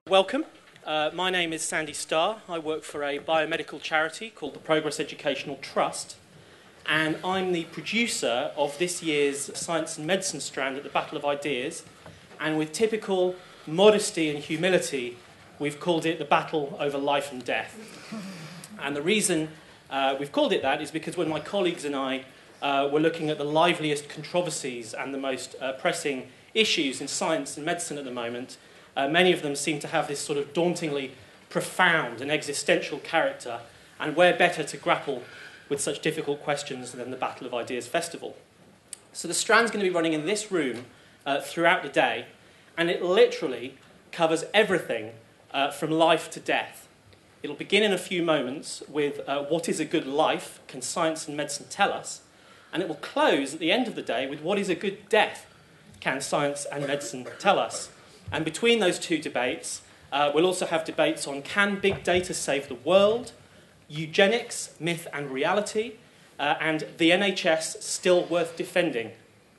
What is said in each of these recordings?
Welcome. My name is Sandy Starr. I work for a biomedical charity called the Progress Educational Trust, and I'm the producer of this year's Science and Medicine strand at the Battle of Ideas, and with typical modesty and humility, we've called it the battle over life and death. And the reason we've called it that is because when my colleagues and I were looking at the liveliest controversies and the most pressing issues in science and medicine at the moment, many of them seem to have this sort of dauntingly profound and existential character, and where better to grapple with such difficult questions than the Battle of Ideas Festival. So the strand's going to be running in this room throughout the day, and it literally covers everything from life to death. It'll begin in a few moments with what is a good life, can science and medicine tell us, and it will close at the end of the day with what is a good death, can science and medicine tell us. And between those two debates, we'll also have debates on can big data save the world, eugenics, myth and reality, and the NHS still worth defending, ?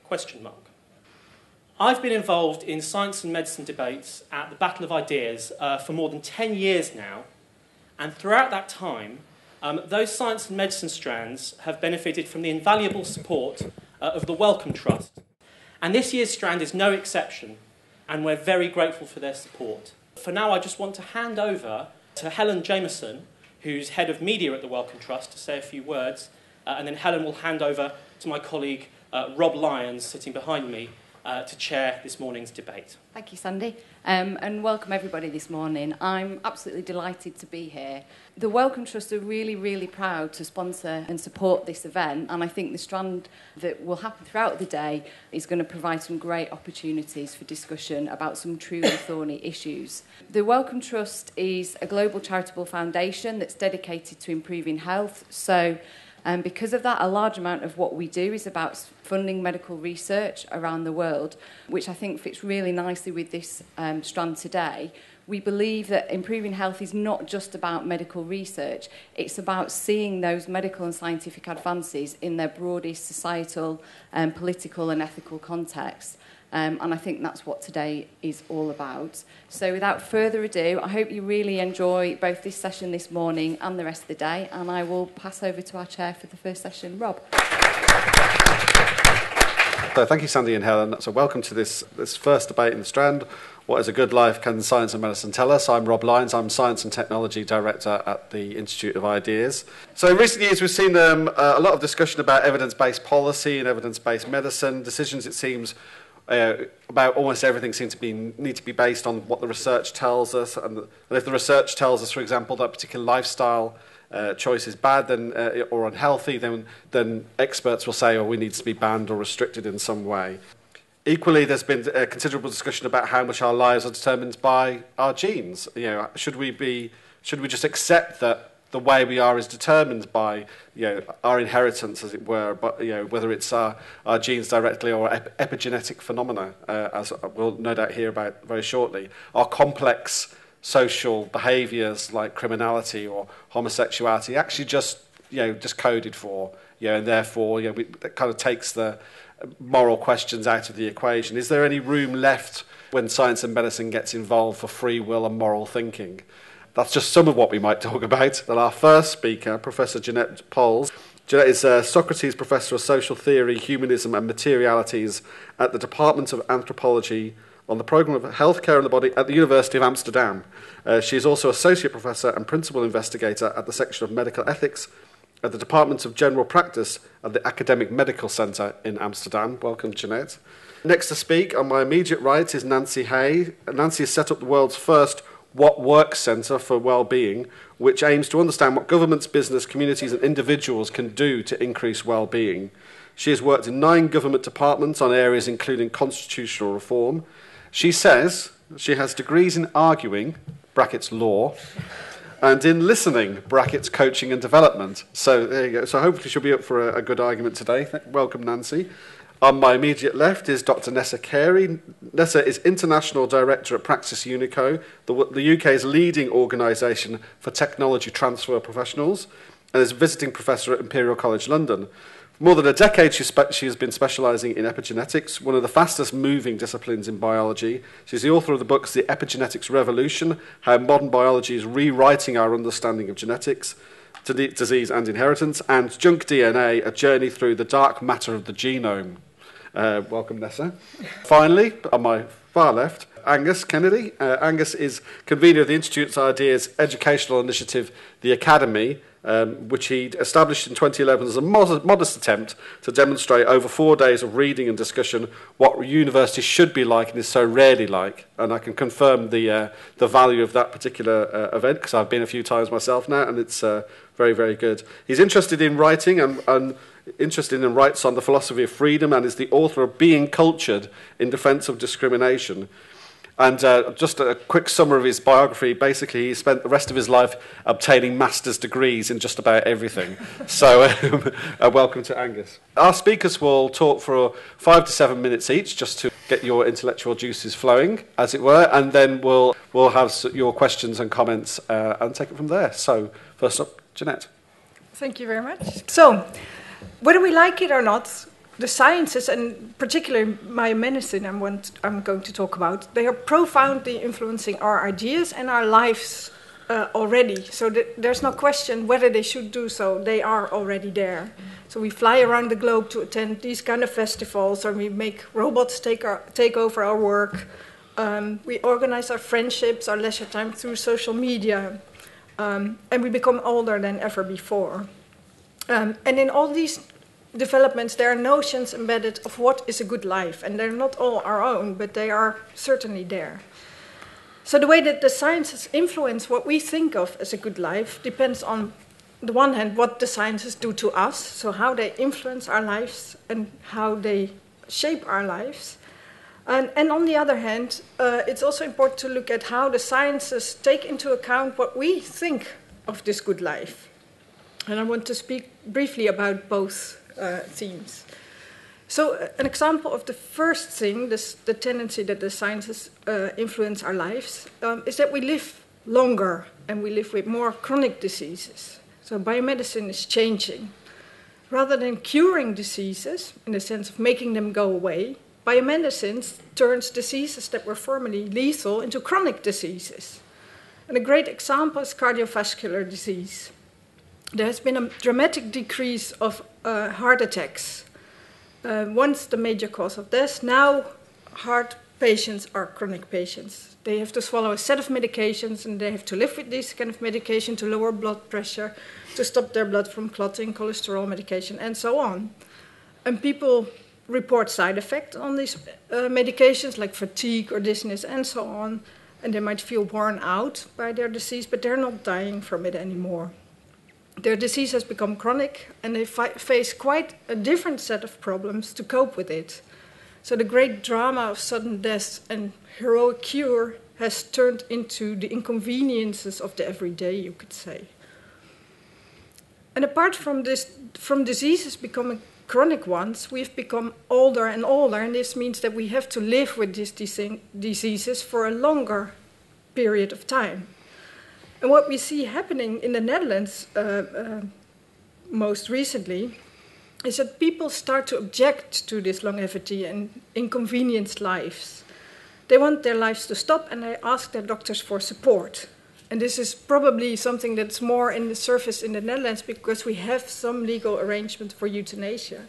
I've been involved in science and medicine debates at the Battle of Ideas for more than 10 years now, and throughout that time, those science and medicine strands have benefited from the invaluable support of the Wellcome Trust. And this year's strand is no exception, and we're very grateful for their support. For now, I just want to hand over to Helen Jameson, who's head of media at the Wellcome Trust, to say a few words, and then Helen will hand over to my colleague Rob Lyons, sitting behind me, to chair this morning's debate. Thank you, Sandy, and welcome everybody this morning. I'm absolutely delighted to be here. The Wellcome Trust are really, really proud to sponsor and support this event, and I think the strand that will happen throughout the day is going to provide some great opportunities for discussion about some truly thorny issues. The Wellcome Trust is a global charitable foundation that's dedicated to improving health, so because of that, a large amount of what we do is about funding medical research around the world, which I think fits really nicely with this strand today. We believe that improving health is not just about medical research, it's about seeing those medical and scientific advances in their broadest societal, political and ethical context. And I think that's what today is all about. So without further ado, I hope you really enjoy both this session this morning and the rest of the day, and I will pass over to our chair for the first session, Rob. So thank you, Sandy and Helen. So welcome to this first debate in the strand. What is a good life, can science and medicine tell us? I'm Rob Lyons, I'm Science and Technology Director at the Institute of Ideas. So in recent years we've seen a lot of discussion about evidence-based policy and evidence-based medicine. Decisions, it seems, about almost everything need to be based on what the research tells us, and if the research tells us, for example, that a particular lifestyle choice is bad or unhealthy, then experts will say, we need to be banned or restricted in some way. Equally, there's been a considerable discussion about how much our lives are determined by our genes. Should we just accept that the way we are is determined by our inheritance, as it were, but whether it's our genes directly or epigenetic phenomena, as we'll no doubt hear about very shortly, our complex social behaviours like criminality or homosexuality actually just coded for, and therefore that kind of takes the moral questions out of the equation. Is there any room left when science and medicine gets involved for free will and moral thinking? That's just some of what we might talk about. And our first speaker, Professor Jeannette Pols. Jeannette is a Socrates Professor of Social Theory, Humanism and Materialities at the Department of Anthropology on the Programme of Healthcare and the Body at the University of Amsterdam. She is also Associate Professor and Principal Investigator at the Section of Medical Ethics at the Department of General Practice at the Academic Medical Centre in Amsterdam. Welcome, Jeannette. Next to speak, on my immediate right, is Nancy Hay. Nancy has set up the world's first What Works Centre for Wellbeing, which aims to understand what governments, business, communities and individuals can do to increase well-being. She has worked in 9 government departments on areas including constitutional reform. She says she has degrees in arguing, brackets law, and in listening, brackets coaching and development. So there you go. So hopefully she'll be up for a good argument today. Welcome, Nancy. On my immediate left is Dr. Nessa Carey. Nessa is International Director at Praxis Unico, the UK's leading organisation for technology transfer professionals, and is a visiting professor at Imperial College London. For more than a decade, she has been specialising in epigenetics, one of the fastest moving disciplines in biology. She's the author of the books The Epigenetics Revolution, How Modern Biology is Rewriting Our Understanding of Genetics, Disease and Inheritance, and Junk DNA, A Journey Through the Dark Matter of the Genome. Welcome, Nessa. Finally, on my far left, Angus Kennedy. Angus is convener of the Institute's Ideas educational initiative, The Academy, which he established in 2011 as a modest attempt to demonstrate over 4 days of reading and discussion what university should be like and is so rarely like. And I can confirm the value of that particular event, because I've been a few times myself now, and it's very, very good. He's interested in writing and interested in writes on the philosophy of freedom, and is the author of Being Cultured in Defence of Discrimination. And just a quick summary of his biography, basically he spent the rest of his life obtaining master's degrees in just about everything. So welcome to Angus. Our speakers will talk for 5 to 7 minutes each, just to get your intellectual juices flowing, as it were, and then we'll have your questions and comments and take it from there. So first up, Jeannette. Thank you very much. So, whether we like it or not, the sciences, and particularly biomedicine I'm going to talk about, they are profoundly influencing our ideas and our lives already. So there's no question whether they should do so. They are already there. So we fly around the globe to attend these kind of festivals, or we make robots take over our work. We organize our friendships, our leisure time through social media. And we become older than ever before. And in all these developments, there are notions embedded of what is a good life, and they're not all our own, but they are certainly there. So the way that the sciences influence what we think of as a good life depends on the one hand what the sciences do to us, so how they influence our lives and how they shape our lives. And on the other hand, it's also important to look at how the sciences take into account what we think of this good life. And I want to speak briefly about both themes. So an example of the first thing, the tendency that the sciences influence our lives, is that we live longer and we live with more chronic diseases. So biomedicine is changing. Rather than curing diseases, in the sense of making them go away, biomedicine turns diseases that were formerly lethal into chronic diseases. And a great example is cardiovascular disease. There has been a dramatic decrease of heart attacks. Once the major cause of death, now heart patients are chronic patients. They have to swallow a set of medications, and they have to live with this kind of medication to lower blood pressure, to stop their blood from clotting, cholesterol medication, and so on. And people report side effects on these medications, like fatigue or dizziness, and so on. And they might feel worn out by their disease, but they're not dying from it anymore. Their disease has become chronic, and they face quite a different set of problems to cope with it. So the great drama of sudden death and heroic cure has turned into the inconveniences of the everyday, you could say. And apart from this, from diseases becoming chronic ones, we've become older and older, and this means that we have to live with these diseases for a longer period of time. And what we see happening in the Netherlands most recently is that people start to object to this longevity and inconvenienced lives. They want their lives to stop, and they ask their doctors for support. And this is probably something that's more in the surface in the Netherlands because we have some legal arrangement for euthanasia.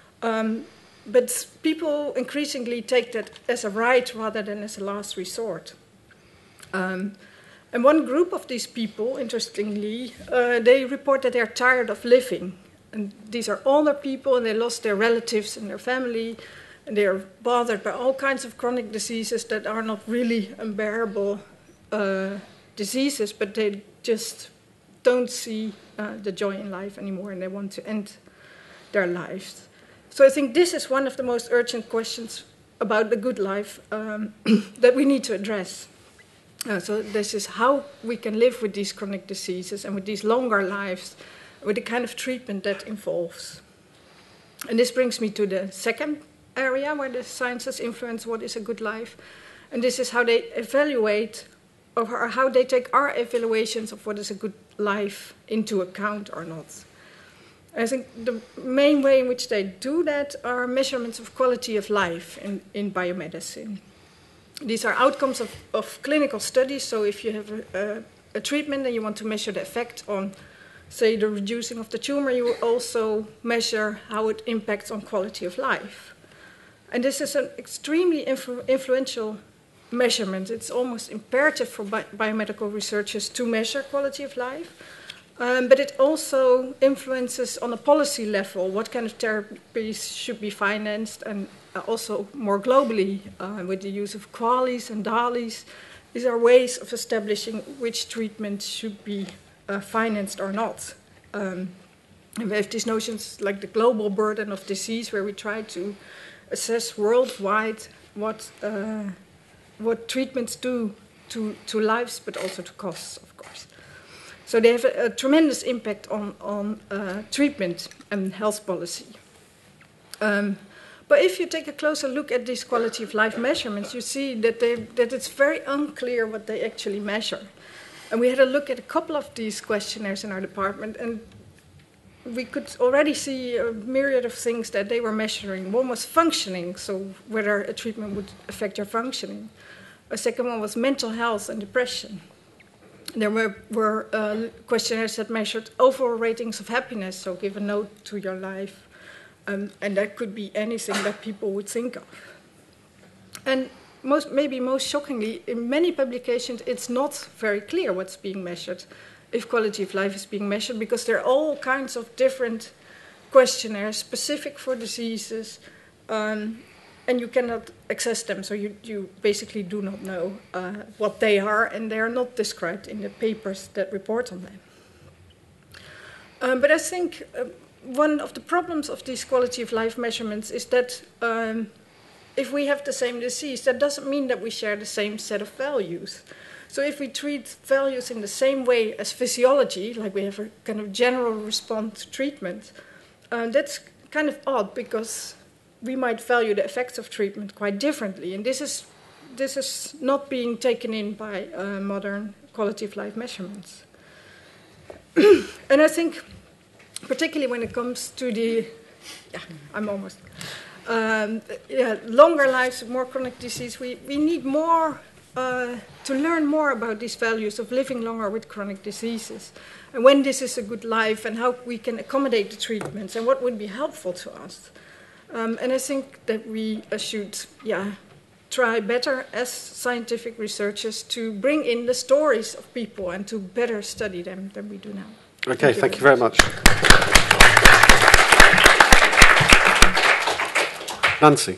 But people increasingly take that as a right rather than as a last resort. And one group of these people, interestingly, they report that they're tired of living. And these are older people, and they lost their relatives and their family, and they are bothered by all kinds of chronic diseases that are not really unbearable diseases, but they just don't see the joy in life anymore, and they want to end their lives. So I think this is one of the most urgent questions about the good life that we need to address. So this is how we can live with these chronic diseases and with these longer lives, with the kind of treatment that involves. And this brings me to the second area where the sciences influence what is a good life. And this is how they evaluate, or how they take our evaluations of what is a good life into account or not. I think the main way in which they do that are measurements of quality of life in biomedicine. These are outcomes of clinical studies. So if you have a treatment and you want to measure the effect on, say, the reducing of the tumor, you will also measure how it impacts on quality of life. And this is an extremely influential measurement. It's almost imperative for biomedical researchers to measure quality of life. But it also influences on a policy level what kind of therapies should be financed, and also more globally with the use of QALYs and DALYs. These are ways of establishing which treatments should be financed or not. And we have these notions like the global burden of disease, where we try to assess worldwide what treatments do to lives, but also to costs, of course. So they have a tremendous impact on treatment and health policy. But if you take a closer look at these quality of life measurements, you see that it's very unclear what they actually measure. And we had a look at a couple of these questionnaires in our department, and we could already see a myriad of things that they were measuring. One was functioning, so whether a treatment would affect your functioning. A second one was mental health and depression. There were questionnaires that measured overall ratings of happiness, so give a note to your life. And that could be anything that people would think of. And maybe most shockingly, in many publications, it's not very clear what's being measured, if quality of life is being measured, because there are all kinds of different questionnaires specific for diseases, and you cannot access them, so you basically do not know what they are, and they are not described in the papers that report on them. But I think one of the problems of these quality of life measurements is that if we have the same disease, that doesn't mean that we share the same set of values. So if we treat values in the same way as physiology, like we have a kind of general response to treatment, that's kind of odd, because we might value the effects of treatment quite differently. And this is not being taken in by modern quality of life measurements. And I think, particularly when it comes to the, longer lives, more chronic disease, we need more to learn more about these values of living longer with chronic diseases, and when this is a good life, and how we can accommodate the treatments, and what would be helpful to us. And I think that we should try better as scientific researchers to bring in the stories of people and to better study them than we do now. Okay, thank you very much. Nancy.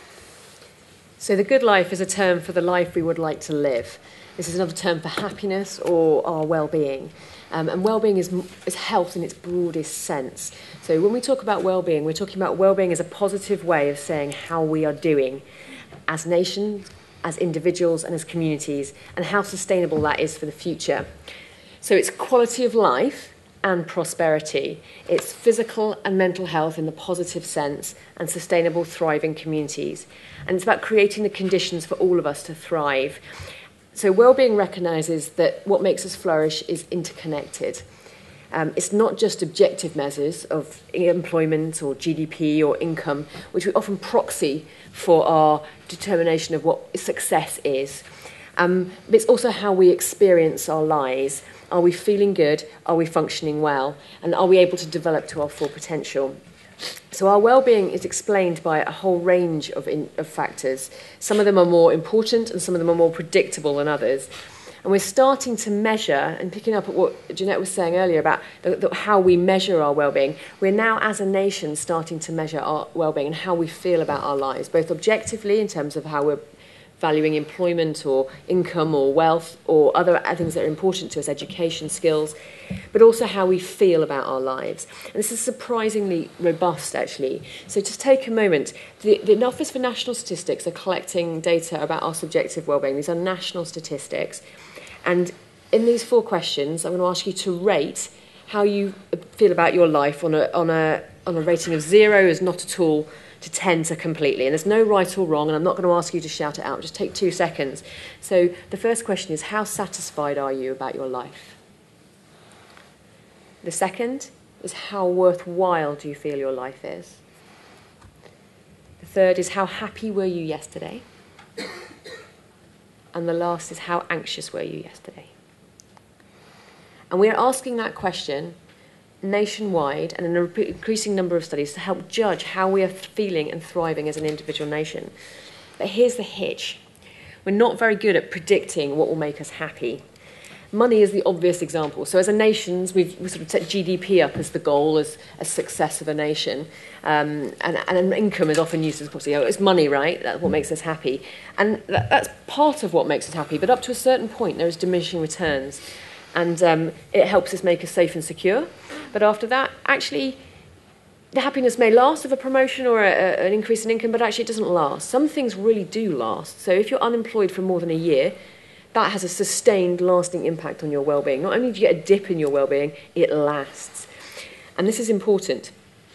So the good life is a term for the life we would like to live. This is another term for happiness or our well-being. And well-being is health in its broadest sense. So when we talk about well-being, we're talking about well-being as a positive way of saying how we are doing as nations, as individuals, and as communities, and how sustainable that is for the future. So it's quality of life and prosperity. It's physical and mental health in the positive sense, and sustainable, thriving communities. And it's about creating the conditions for all of us to thrive. So well-being recognises that what makes us flourish is interconnected. It's not just objective measures of employment or GDP or income, which we often proxy for our determination of what success is. But it's also how we experience our lives. Are we feeling good? Are we functioning well? And are we able to develop to our full potential? So our well-being is explained by a whole range of factors. Some of them are more important and some of them are more predictable than others. And we're starting to measure, and picking up at what Jeannette was saying earlier about how we measure our well-being, we're now as a nation starting to measure our well-being and how we feel about our lives, both objectively in terms of how we're valuing employment or income or wealth or other things that are important to us, education, skills, but also how we feel about our lives. And this is surprisingly robust, actually. So just take a moment. The Office for National Statistics are collecting data about our subjective wellbeing. These are national statistics. And in these 4 questions, I'm going to ask you to rate how you feel about your life on a rating of 0 as not at all to 10 to completely. And there's no right or wrong, and I'm not going to ask you to shout it out. Just take 2 seconds. So the first question is, how satisfied are you about your life? The second is how worthwhile do you feel your life is? The third is how happy were you yesterday? And the last is how anxious were you yesterday? And we are asking that question nationwide and in an increasing number of studies to help judge how we are feeling and thriving as an individual nation. But here's the hitch. We're not very good at predicting what will make us happy. Money is the obvious example. So as a nation, we've sort of set GDP up as the goal, as a success of a nation. And an income is often used as, it's money, right? That's what makes us happy. And that's part of what makes us happy. But up to a certain point, there is diminishing returns. And it helps us make us safe and secure. But after that, actually, the happiness may last of a promotion or an increase in income, but actually it doesn't last. Some things really do last. So if you're unemployed for more than a year, that has a sustained, lasting impact on your well-being. Not only do you get a dip in your well-being, it lasts. And this is important.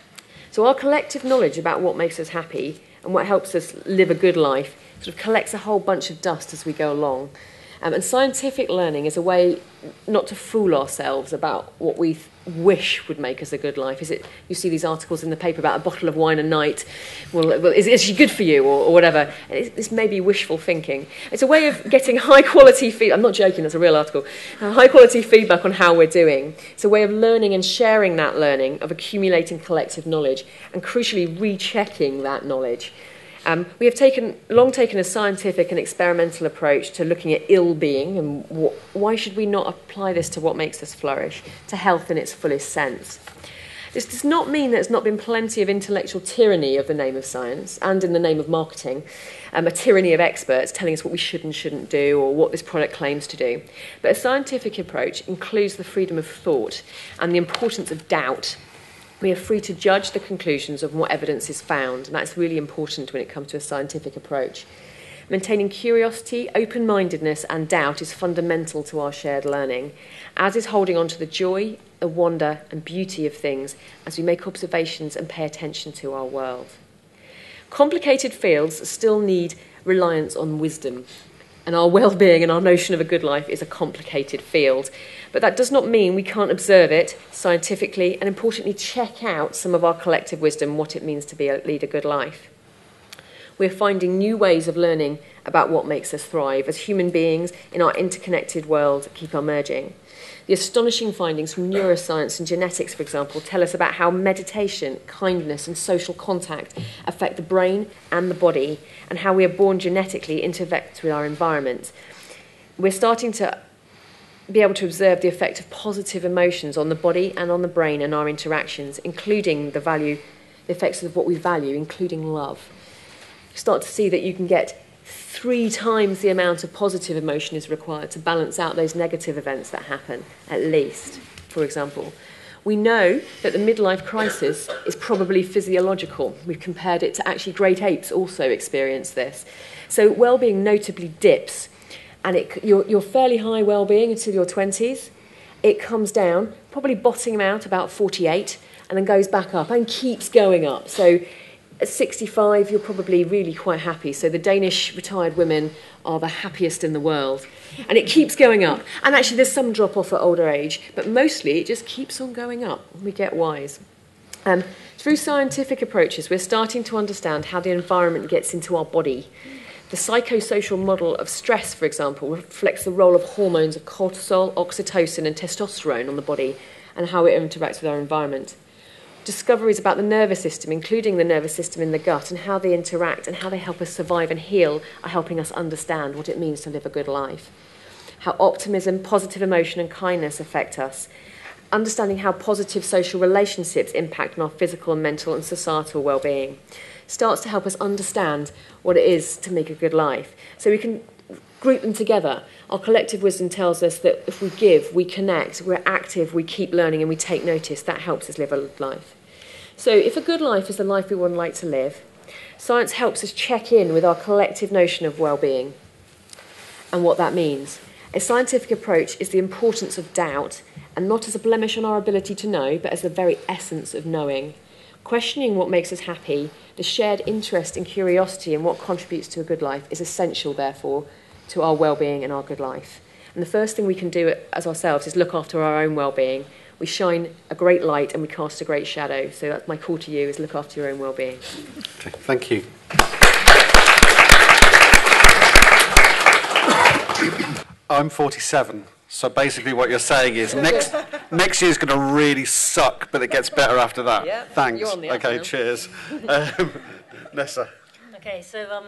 So our collective knowledge about what makes us happy and what helps us live a good life sort of collects a whole bunch of dust as we go along. And scientific learning is a way not to fool ourselves about what we wish would make us a good life. Is it? You see these articles in the paper about a bottle of wine a night. Well is she good for you or whatever? This may be wishful thinking. It's a way of getting high-quality feedback. I'm not joking, that's a real article. High-quality feedback on how we're doing. It's a way of learning and sharing that learning, of accumulating collective knowledge, and crucially rechecking that knowledge. We have long taken a scientific and experimental approach to looking at ill-being and why should we not apply this to what makes us flourish, to health in its fullest sense. This does not mean there's not been plenty of intellectual tyranny of the name of science and in the name of marketing, a tyranny of experts telling us what we should and shouldn't do or what this product claims to do. But a scientific approach includes the freedom of thought and the importance of doubt. We are free to judge the conclusions of what evidence is found, and that's really important when it comes to a scientific approach. Maintaining curiosity, open-mindedness and doubt is fundamental to our shared learning, as is holding on to the joy, the wonder and beauty of things as we make observations and pay attention to our world. Complicated fields still need reliance on wisdom, and our well-being and our notion of a good life is a complicated field. But that does not mean we can't observe it scientifically and, importantly, check out some of our collective wisdom, what it means to lead a good life. We're finding new ways of learning about what makes us thrive as human beings in our interconnected world keep emerging. The astonishing findings from neuroscience and genetics, for example, tell us about how meditation, kindness and social contact affect the brain and the body and how we are born genetically interact with our environment. We're starting to be able to observe the effect of positive emotions on the body and on the brain and our interactions, including the effects of what we value, including love. You start to see that you can get 3 times the amount of positive emotion is required to balance out those negative events that happen, at least, for example. We know that the midlife crisis is probably physiological. We've compared it to actually great apes also experience this. So well-being notably dips, and you're fairly high well-being until your 20s. It comes down, probably bottoming out about 48, and then goes back up and keeps going up. So at 65, you're probably really quite happy. So the Danish retired women are the happiest in the world. And it keeps going up. And actually, there's some drop-off at older age, but mostly it just keeps on going up. We get wise. Through scientific approaches, we're starting to understand how the environment gets into our body. The psychosocial model of stress, for example, reflects the role of hormones of cortisol, oxytocin, and testosterone on the body and how it interacts with our environment. Discoveries about the nervous system, including the nervous system in the gut, and how they interact and how they help us survive and heal, are helping us understand what it means to live a good life. How optimism, positive emotion, and kindness affect us. Understanding how positive social relationships impact on our physical and mental and societal well-being starts to help us understand what it is to make a good life. So we can group them together. Our collective wisdom tells us that if we give, we connect, we're active, we keep learning, and we take notice. That helps us live a good life. So if a good life is the life we would like to live, science helps us check in with our collective notion of well-being and what that means. A scientific approach is the importance of doubt, and not as a blemish on our ability to know, but as the very essence of knowing. Questioning what makes us happy, the shared interest and curiosity in what contributes to a good life is essential, therefore, to our well-being and our good life. And the first thing we can do as ourselves is look after our own well-being. we shine a great light and we cast a great shadow. So that's my call to you, is look after your own well-being. Okay, thank you. I'm 47, so basically what you're saying is next year's going to really suck, but it gets better after that. Yeah, thanks. you're on the Okay, up now. cheers. Nessa. Okay, so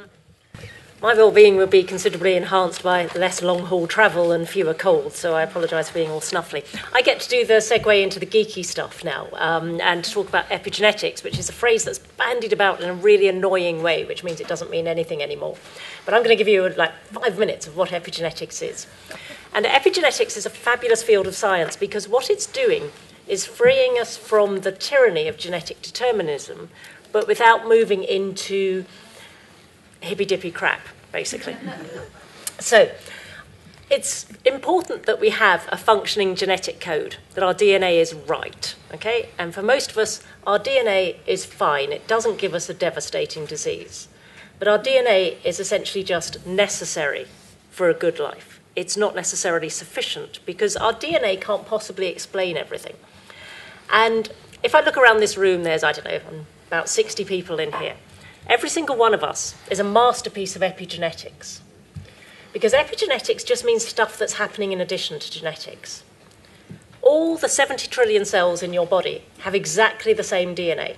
my well-being would be considerably enhanced by less long-haul travel and fewer colds, so I apologise for being all snuffly. I get to do the segue into the geeky stuff now, and to talk about epigenetics, which is a phrase that's bandied about in a really annoying way, which means it doesn't mean anything anymore. But I'm going to give you like 5 minutes of what epigenetics is. And epigenetics is a fabulous field of science because what it's doing is freeing us from the tyranny of genetic determinism, but without moving into hippy-dippy crap, basically. So it's important that we have a functioning genetic code, that our DNA is right, okay? And for most of us, our DNA is fine. It doesn't give us a devastating disease. But our DNA is essentially just necessary for a good life. It's not necessarily sufficient because our DNA can't possibly explain everything. And if I look around this room, there's, I don't know, about 60 people in here. Every single one of us is a masterpiece of epigenetics. Because epigenetics just means stuff that's happening in addition to genetics. All the 70 trillion cells in your body have exactly the same DNA.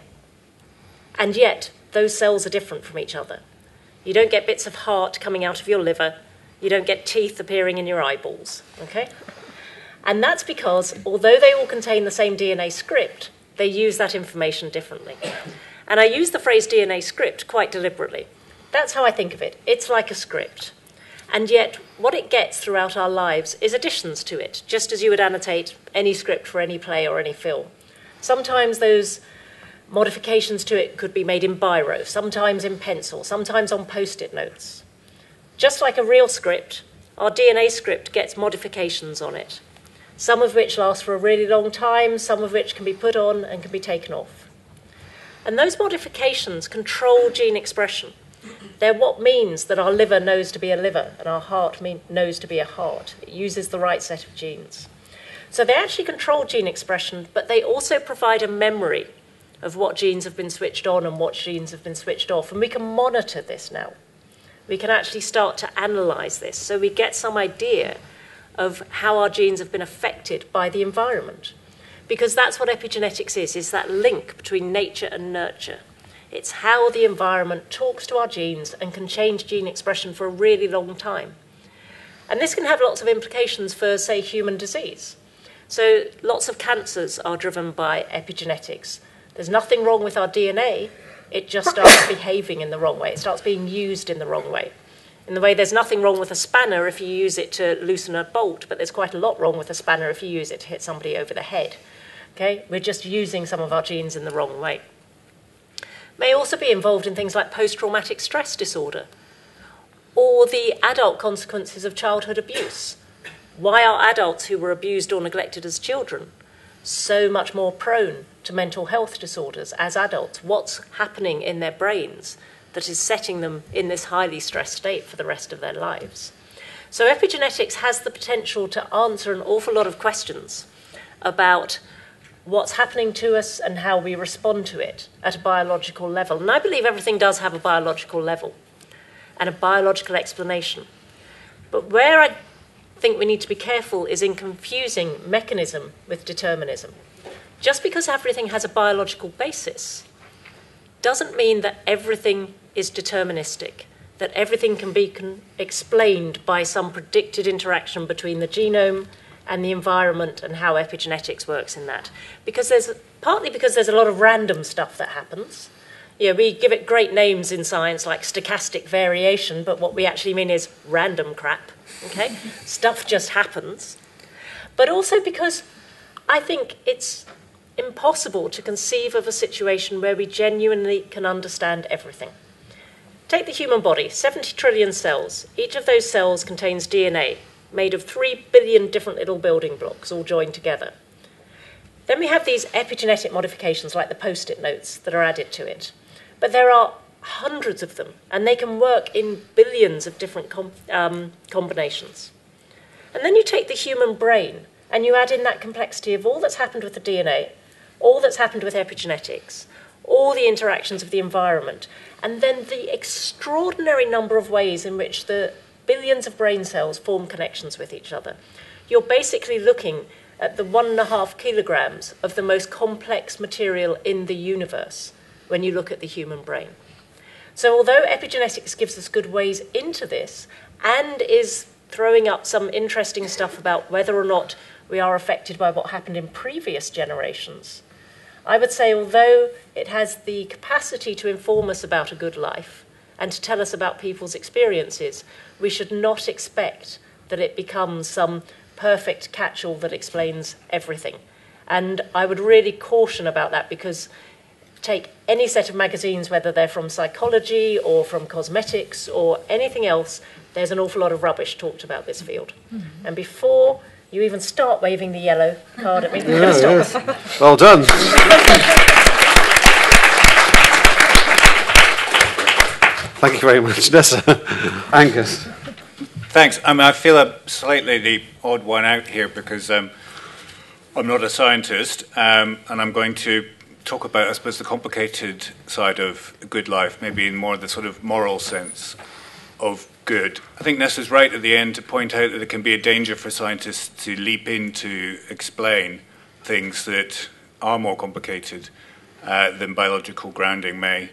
And yet, those cells are different from each other. You don't get bits of heart coming out of your liver. You don't get teeth appearing in your eyeballs, okay? And that's because, although they all contain the same DNA script, they use that information differently. And I use the phrase DNA script quite deliberately. That's how I think of it. It's like a script. And yet, what it gets throughout our lives is additions to it, just as you would annotate any script for any play or any film. Sometimes those modifications to it could be made in biro, sometimes in pencil, sometimes on post-it notes. Just like a real script, our DNA script gets modifications on it, some of which last for a really long time, some of which can be put on and can be taken off. And those modifications control gene expression. They're what means that our liver knows to be a liver and our heart knows to be a heart. It uses the right set of genes. So they actually control gene expression, but they also provide a memory of what genes have been switched on and what genes have been switched off. And we can monitor this now. We can actually start to analyse this. So we get some idea of how our genes have been affected by the environment. Because that's what epigenetics is that link between nature and nurture. It's how the environment talks to our genes and can change gene expression for a really long time. And this can have lots of implications for, say, human disease. So lots of cancers are driven by epigenetics. There's nothing wrong with our DNA, it just starts behaving in the wrong way. It starts being used in the wrong way. In the way there's nothing wrong with a spanner if you use it to loosen a bolt, but there's quite a lot wrong with a spanner if you use it to hit somebody over the head. Okay? We're just using some of our genes in the wrong way. May also be involved in things like post-traumatic stress disorder or the adult consequences of childhood abuse. Why are adults who were abused or neglected as children so much more prone to mental health disorders as adults? What's happening in their brains that is setting them in this highly stressed state for the rest of their lives? So epigenetics has the potential to answer an awful lot of questions about what's happening to us and how we respond to it at a biological level. And I believe everything does have a biological level and a biological explanation. But where I think we need to be careful is in confusing mechanism with determinism. Just because everything has a biological basis doesn't mean that everything is deterministic, that everything can be explained by some predicted interaction between the genome and the environment and how epigenetics works in that. Partly because there's a lot of random stuff that happens. You know, we give it great names in science like stochastic variation, but what we actually mean is random crap, okay? Stuff just happens. But also because I think it's impossible to conceive of a situation where we genuinely can understand everything. Take the human body, 70 trillion cells. Each of those cells contains DNA, made of 3 billion different little building blocks all joined together. Then we have these epigenetic modifications like the post-it notes that are added to it. But there are hundreds of them, and they can work in billions of different combinations. And then you take the human brain and you add in that complexity of all that's happened with the DNA, all that's happened with epigenetics, all the interactions of the environment, and then the extraordinary number of ways in which the billions of brain cells form connections with each other, you're basically looking at the 1.5 kilograms of the most complex material in the universe when you look at the human brain. So although epigenetics gives us good ways into this and is throwing up some interesting stuff about whether or not we are affected by what happened in previous generations, I would say although it has the capacity to inform us about a good life and to tell us about people's experiences, we should not expect that it becomes some perfect catch-all that explains everything. And I would really caution about that, because take any set of magazines, whether they're from psychology or from cosmetics or anything else, there's an awful lot of rubbish talked about this field. Mm-hmm. And before you even start waving the yellow card at me, yes. Well done. Thank you very much, Nessa. Angus. Thanks. I feel I'm slightly the odd one out here because I'm not a scientist, and I'm going to talk about, I suppose, the complicated side of a good life, maybe in more the sort of moral sense of good. I think Nessa's right at the end to point out that there can be a danger for scientists to leap in to explain things that are more complicated than biological grounding may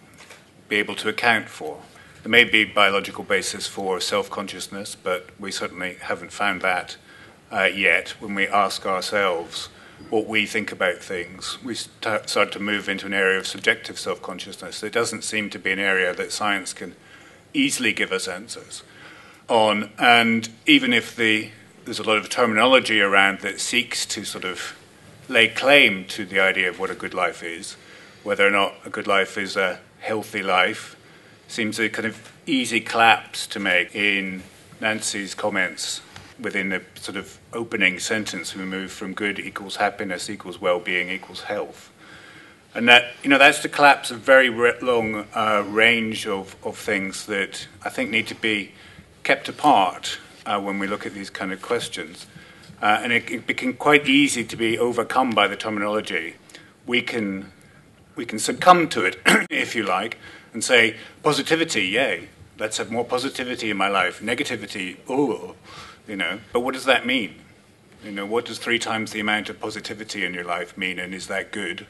be able to account for. There may be biological basis for self-consciousness, but we certainly haven't found that yet. When we ask ourselves what we think about things, we start to move into an area of subjective self-consciousness. It doesn't seem to be an area that science can easily give us answers on. And even if there's a lot of terminology around that seeks to sort of lay claim to the idea of what a good life is, whether or not a good life is a healthy life, seems a kind of easy collapse to make in Nancy's comments within the sort of opening sentence. We move from good equals happiness equals well-being equals health. And that, that's the collapse of very long range of things that I think need to be kept apart when we look at these kind of questions. And it became quite easy to be overcome by the terminology. We can succumb to it, if you like, and say, positivity, yay, let's have more positivity in my life. Negativity, oh, But what does that mean? What does 3 times the amount of positivity in your life mean, and is that good?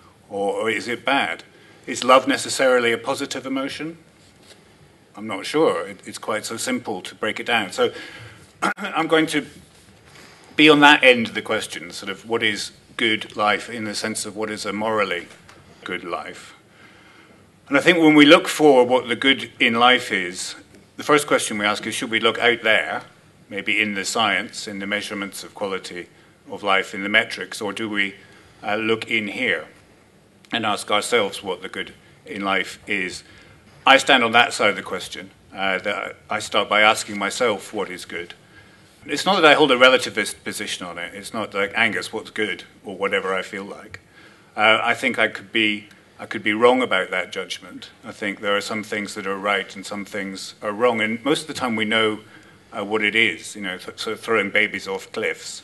Or is it bad? Is love necessarily a positive emotion? I'm not sure. It's quite so simple to break it down. So I'm going to be on that end of the question, sort of what is good life in the sense of what is a morally good life. And I think when we look for what the good in life is, the first question we ask is, should we look out there, maybe in the science, in the measurements of quality of life, in the metrics, or do we look in here and ask ourselves what the good in life is? I stand on that side of the question. That I start by asking myself what is good. It's not that I hold a relativist position on it. It's not like, Angus, what's good, or whatever I feel like. I think I could be wrong about that judgment. I think there are some things that are right and some things are wrong. And most of the time we know what it is. So throwing babies off cliffs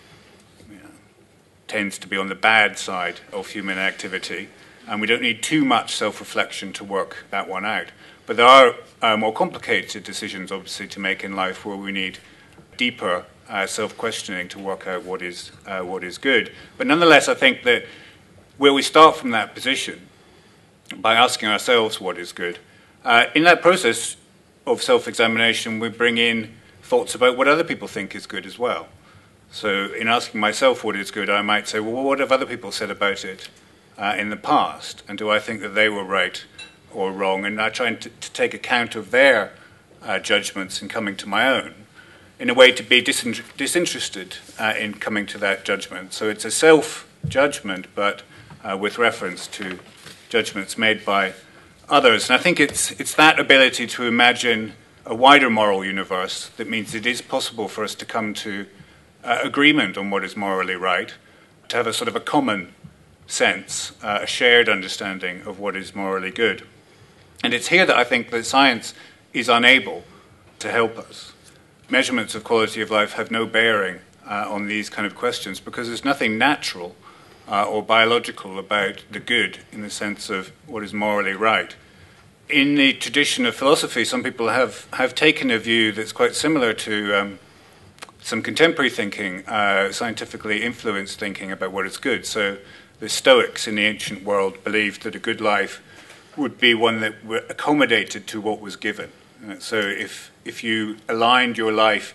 tends to be on the bad side of human activity. And we don't need too much self-reflection to work that one out. But there are more complicated decisions, obviously, to make in life where we need deeper self-questioning to work out what is good. But nonetheless, I think that where we start from that position, by asking ourselves what is good, in that process of self-examination, we bring in thoughts about what other people think is good as well. So in asking myself what is good, I might say, well, what have other people said about it in the past? And do I think that they were right or wrong? And I try to take account of their judgments in coming to my own, in a way to be disinterested in coming to that judgment. So it's a self-judgment, but with reference to judgments made by others. And I think it's that ability to imagine a wider moral universe that means it is possible for us to come to agreement on what is morally right, to have a sort of a common sense, a shared understanding of what is morally good. And it's here that I think that science is unable to help us. Measurements of quality of life have no bearing on these kind of questions, because there's nothing natural or biological about the good in the sense of what is morally right. In the tradition of philosophy, some people have taken a view that's quite similar to some contemporary thinking, scientifically influenced thinking about what is good. So the Stoics in the ancient world believed that a good life would be one that accommodated to what was given. So if you aligned your life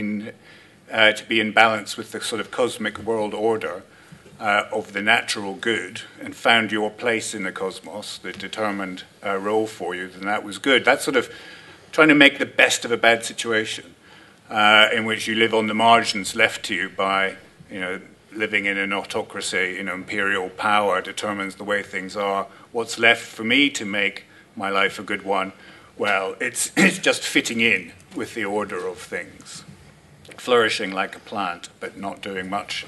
to be in balance with the sort of cosmic world order of the natural good and found your place in the cosmos that determined a role for you, then that was good. That's sort of trying to make the best of a bad situation in which you live on the margins left to you by, living in an autocracy. Imperial power determines the way things are. What's left for me to make my life a good one? Well, it's just fitting in with the order of things, flourishing like a plant, but not doing much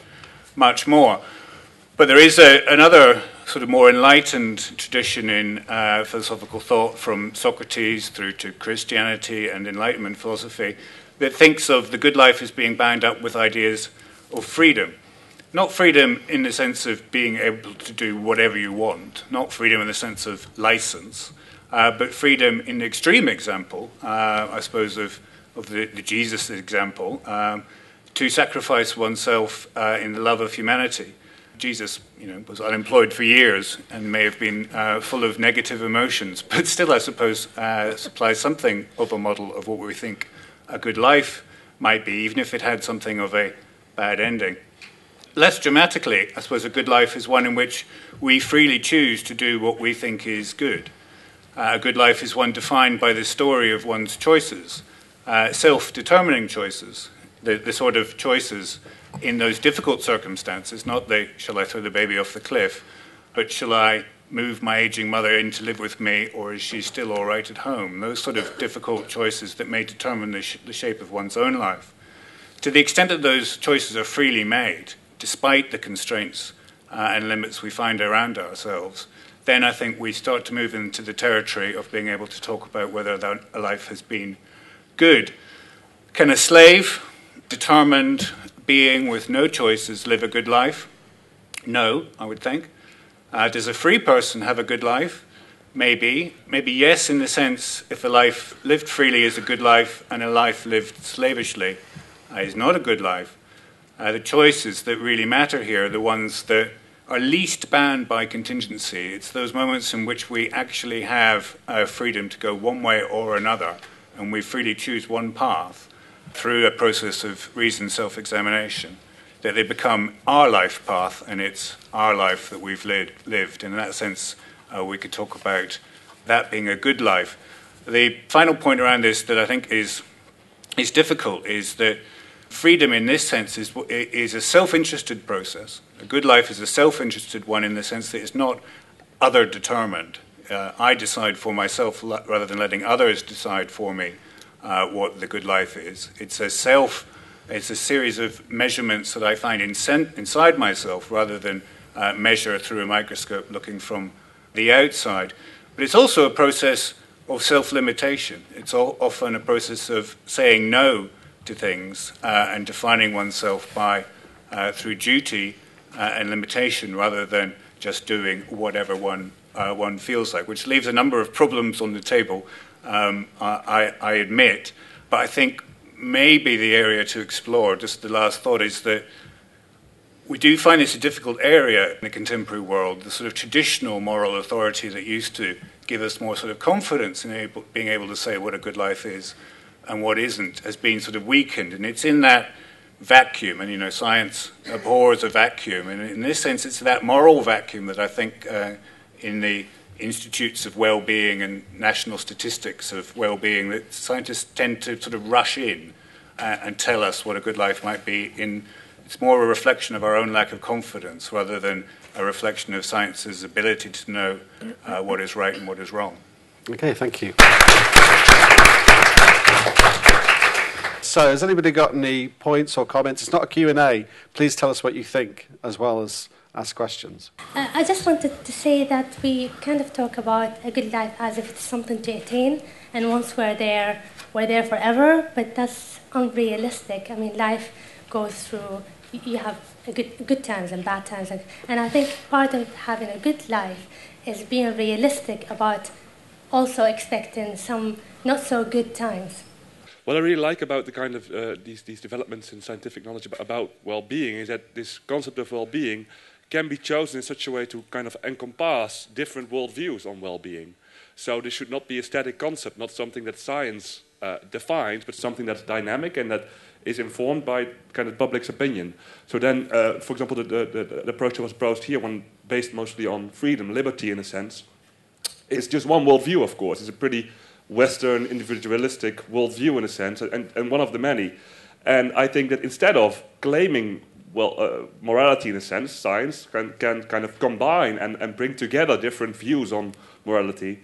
more. But there is another sort of more enlightened tradition in philosophical thought, from Socrates through to Christianity and Enlightenment philosophy, that thinks of the good life as being bound up with ideas of freedom. Not freedom in the sense of being able to do whatever you want, not freedom in the sense of license, but freedom in the extreme example, I suppose, of the Jesus example, to sacrifice oneself in the love of humanity. Jesus, was unemployed for years and may have been full of negative emotions, but still, I suppose, supplies something of a model of what we think a good life might be, even if it had something of a bad ending. Less dramatically, I suppose a good life is one in which we freely choose to do what we think is good. A good life is one defined by the story of one's choices, self-determining choices, the sort of choices in those difficult circumstances, not the shall I throw the baby off the cliff, but shall I move my aging mother in to live with me, or is she still all right at home? Those sort of difficult choices that may determine the shape of one's own life. To the extent that those choices are freely made, despite the constraints and limits we find around ourselves, then I think we start to move into the territory of being able to talk about whether a life has been good. Can a slave, determined being with no choices, live a good life? No, I would think. Does a free person have a good life? Maybe. Maybe yes, in the sense if a life lived freely is a good life and a life lived slavishly is not a good life. The choices that really matter here are the ones that are least bound by contingency. It's those moments in which we actually have freedom to go one way or another, and we freely choose one path through a process of reasoned self-examination, that they become our life path, and it's our life that we've lived. And in that sense, we could talk about that being a good life. The final point around this that I think is difficult is that freedom in this sense is a self-interested process. A good life is a self-interested one in the sense that it's not other-determined. I decide for myself rather than letting others decide for me what the good life is. It's a series of measurements that I find inside myself rather than measure through a microscope looking from the outside. But it's also a process of self-limitation. It's often a process of saying no to things and defining oneself by through duty and limitation rather than just doing whatever one feels like, which leaves a number of problems on the table, I admit. But I think maybe the area to explore, just the last thought, is that we do find this a difficult area in the contemporary world. The sort of traditional moral authority that used to give us more sort of confidence in being able to say what a good life is and what isn't has been sort of weakened. And it's in that vacuum, and science abhors a vacuum. And in this sense, it's that moral vacuum that I think in the institutes of well-being and national statistics of well-being that scientists tend to sort of rush in and tell us what a good life might be. It's more a reflection of our own lack of confidence rather than a reflection of science's ability to know what is right and what is wrong. Okay, thank you. So, has anybody got any points or comments? It's not a Q&A. Please tell us what you think, as well as ask questions. I just wanted to say that we kind of talk about a good life as if it's something to attain, and once we're there forever, but that's unrealistic. I mean, life goes through, you have good times and bad times. And I think part of having a good life is being realistic about also expecting some not so good times. What I really like about the kind of these developments in scientific knowledge about well-being is that this concept of well-being can be chosen in such a way to kind of encompass different worldviews on well-being. So this should not be a static concept, not something that science defines, but something that's dynamic and that is informed by kind of public's opinion. So then, for example, the approach that was proposed here, one based mostly on freedom, liberty in a sense, is just one worldview, of course. It's a pretty Western, individualistic worldview in a sense, and one of the many. And I think that instead of claiming morality in a sense, science can kind of combine and bring together different views on morality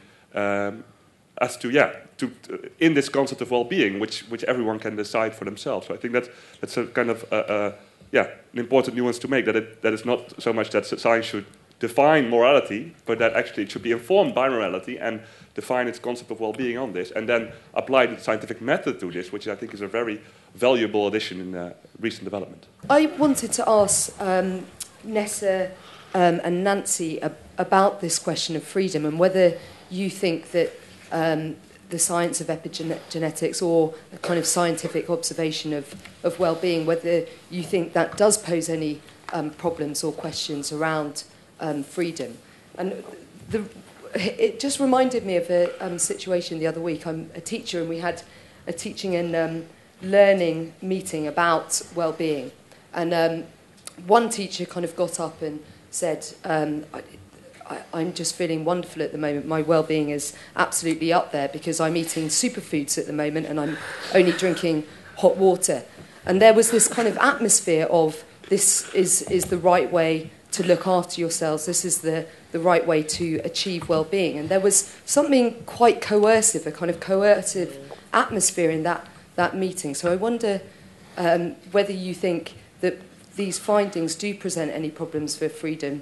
as to in this concept of well-being, which everyone can decide for themselves. So I think that's a kind of an important nuance to make, that it's not so much that science should define morality, but that actually it should be informed by morality and define its concept of well-being on this, and then apply the scientific method to this, which I think is a very valuable addition in recent development. I wanted to ask Nessa and Nancy about this question of freedom and whether you think that the science of epigenetics or a kind of scientific observation of well-being, whether you think that does pose any problems or questions around freedom. And it just reminded me of a situation the other week. I'm a teacher, and we had a teaching and learning meeting about well-being. And one teacher kind of got up and said, I'm just feeling wonderful at the moment. My well-being is absolutely up there because I'm eating superfoods at the moment and I'm only drinking hot water. And there was this kind of atmosphere of this is the right way to look after yourselves. This is the right way to achieve well-being. And there was something quite coercive, a kind of coercive atmosphere in that meeting. So I wonder whether you think that these findings do present any problems for freedom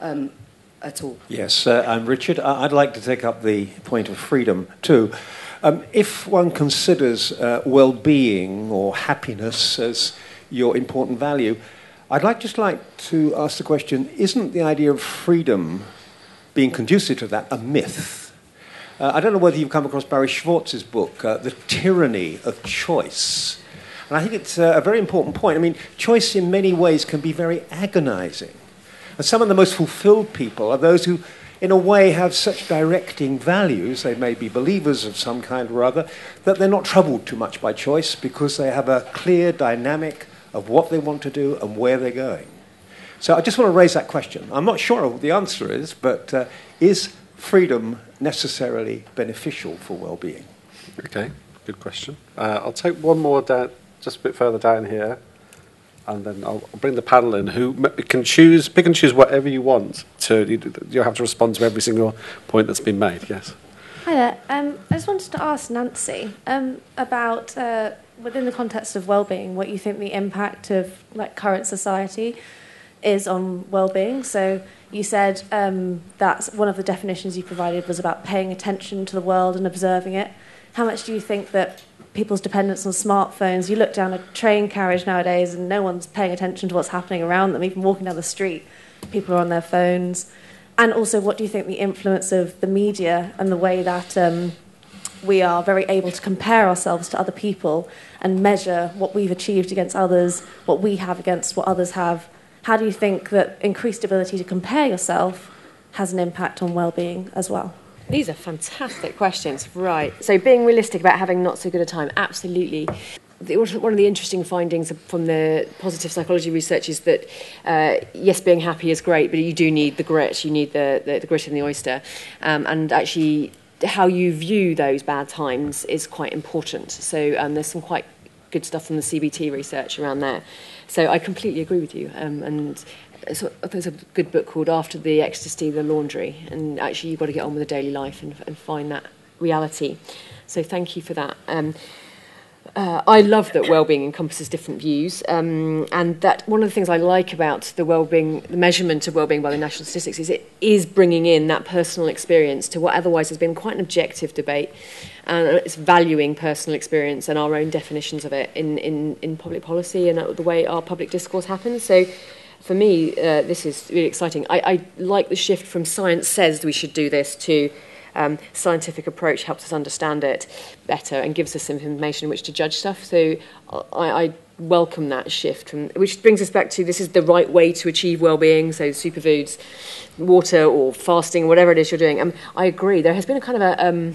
at all. Yes, I'm Richard. I'd like to take up the point of freedom too. If one considers well-being or happiness as your important value, I'd like to ask the question, isn't the idea of freedom being conducive to that a myth? I don't know whether you've come across Barry Schwartz's book, The Tyranny of Choice. And I think it's a very important point. I mean, choice in many ways can be very agonizing. And some of the most fulfilled people are those who, in a way, have such directing values, they may be believers of some kind or other, that they're not troubled too much by choice because they have a clear dynamic of what they want to do and where they're going. So I just want to raise that question. I'm not sure what the answer is, but is freedom necessarily beneficial for well-being? Okay, good question. I'll take one more down, just a bit further down here, and then I'll bring the panel in, who pick and choose whatever you want. You'll have to respond to every single point that's been made. Yes. Hi there. I just wanted to ask Nancy about, within the context of well-being, what you think the impact of current society is on well-being. So you said that one of the definitions you provided was about paying attention to the world and observing it. How much do you think that people's dependence on smartphones, you look down a train carriage nowadays and no one's paying attention to what's happening around them, even walking down the street, people are on their phones. And also, what do you think the influence of the media and the way that we are very able to compare ourselves to other people and measure what we've achieved against others, what we have against what others have? How do you think that increased ability to compare yourself has an impact on well-being as well? These are fantastic questions. Right. So being realistic about having not so good a time, absolutely. One of the interesting findings from the positive psychology research is that, yes, being happy is great, but you do need the grit. You need the grit in the oyster. And actually, how you view those bad times is quite important. So there's some quite good stuff from the CBT research around there. So I completely agree with you. And so there's a good book called After the Ecstasy, the Laundry. And actually, you've got to get on with the daily life and find that reality. So thank you for that. I love that well-being encompasses different views, and that one of the things I like about the well-being, the measurement of well-being by the national statistics, is it is bringing in that personal experience to what otherwise has been quite an objective debate, and it's valuing personal experience and our own definitions of it in public policy and the way our public discourse happens. So for me, this is really exciting. I like the shift from science says we should do this to scientific approach helps us understand it better and gives us some information in which to judge stuff. So I welcome that shift, which brings us back to this is the right way to achieve well-being, so superfoods, water or fasting, whatever it is you're doing. I agree. There has been a kind of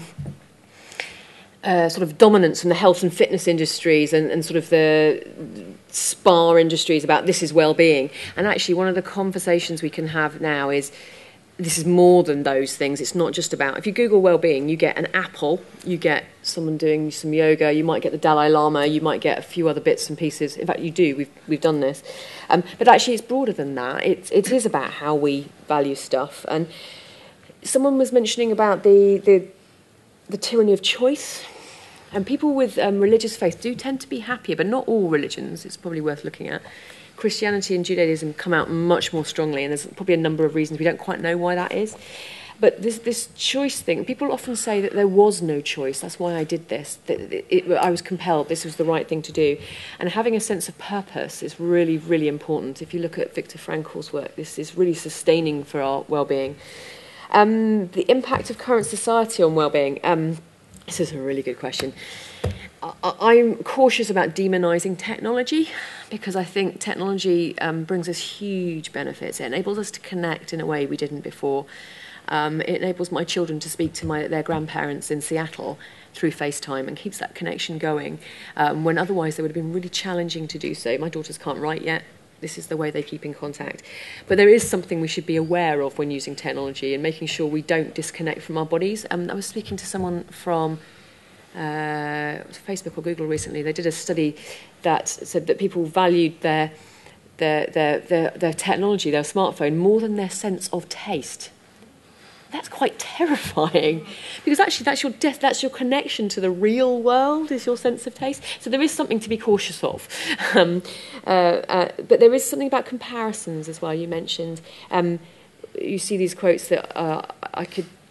a sort of dominance from the health and fitness industries and sort of the spa industries about this is well-being. And actually one of the conversations we can have now is this is more than those things. It's not just about, if you Google well-being, you get an apple, you get someone doing some yoga, you might get the Dalai Lama, you might get a few other bits and pieces. In fact, you do. We've done this. But actually, it's broader than that. It is about how we value stuff. And someone was mentioning about the tyranny of choice. And people with religious faith do tend to be happier, but not all religions. It's probably worth looking at. Christianity and Judaism come out much more strongly, and there's probably a number of reasons. We don't quite know why that is. But this choice thing, people often say that there was no choice. That's why I did this. I was compelled. This was the right thing to do. And having a sense of purpose is really, really important. If you look at Viktor Frankl's work, this is really sustaining for our well-being. The impact of current society on well-being. This is a really good question. I'm cautious about demonising technology because I think technology brings us huge benefits. It enables us to connect in a way we didn't before. It enables my children to speak to their grandparents in Seattle through FaceTime and keeps that connection going when otherwise it would have been really challenging to do so. My daughters can't write yet. This is the way they keep in contact. But there is something we should be aware of when using technology and making sure we don't disconnect from our bodies. I was speaking to someone from Facebook or Google recently. They did a study that said that people valued their technology, their smartphone, more than their sense of taste. That's quite terrifying, because actually that's your connection to the real world, is your sense of taste. So there is something to be cautious of. But there is something about comparisons as well. You mentioned you see these quotes that I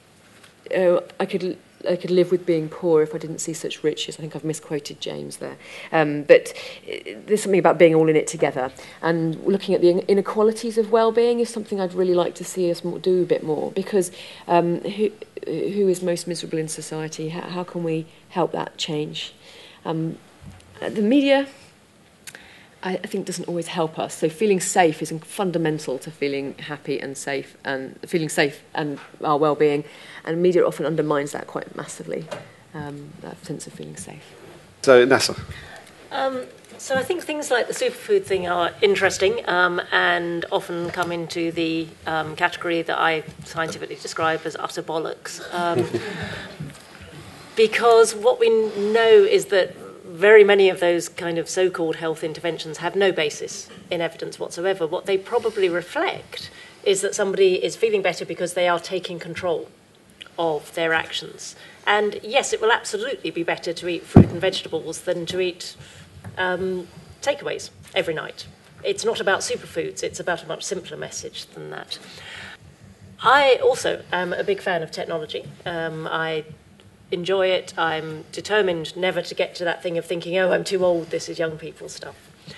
could live with being poor if I didn't see such riches. I think I've misquoted James there. But there's something about being all in it together. And looking at the inequalities of well-being is something I'd really like to see us do a bit more. Because who is most miserable in society? How can we help that change? The media, I think, doesn't always help us. So feeling safe is fundamental to feeling happy and safe, and feeling safe and our well-being. And media often undermines that quite massively, that sense of feeling safe. So, Nessa. So I think things like the superfood thing are interesting and often come into the category that I scientifically describe as utter bollocks. Because what we know is that very many of those kind of so-called health interventions have no basis in evidence whatsoever. What they probably reflect is that somebody is feeling better because they are taking control of their actions. And yes, it will absolutely be better to eat fruit and vegetables than to eat takeaways every night. It's not about superfoods, it's about a much simpler message than that. I also am a big fan of technology. I enjoy it. I'm determined never to get to that thing of thinking, oh, I'm too old, this is young people stuff.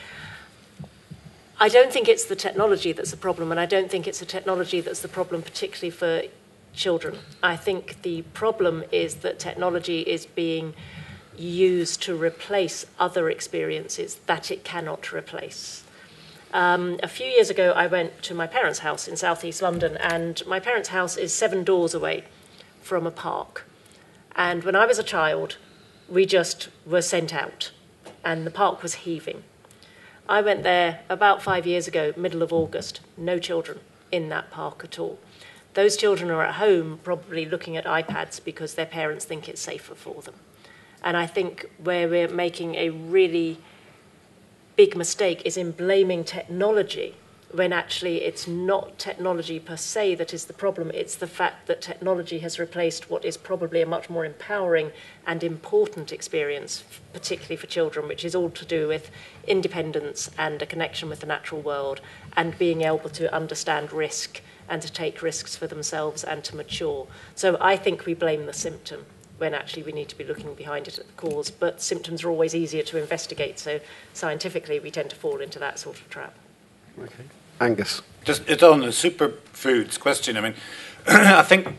I don't think it's the technology that's the problem, and I don't think it's the technology that's the problem particularly for children. I think the problem is that technology is being used to replace other experiences that it cannot replace. A few years ago, I went to my parents' house in southeast London, and my parents' house is 7 doors away from a park. And when I was a child, we just were sent out, and the park was heaving. I went there about 5 years ago, middle of August, no children in that park at all. Those children are at home probably looking at iPads because their parents think it's safer for them. And I think where we're making a really big mistake is in blaming technology when actually it's not technology per se that is the problem. It's the fact that technology has replaced what is probably a much more empowering and important experience, particularly for children, which is all to do with independence and a connection with the natural world and being able to understand risk and to take risks for themselves and to mature. So I think we blame the symptom when actually we need to be looking behind it at the cause. But symptoms are always easier to investigate, so scientifically we tend to fall into that sort of trap. Okay. Angus. Just it's on the superfoods question. I mean, I think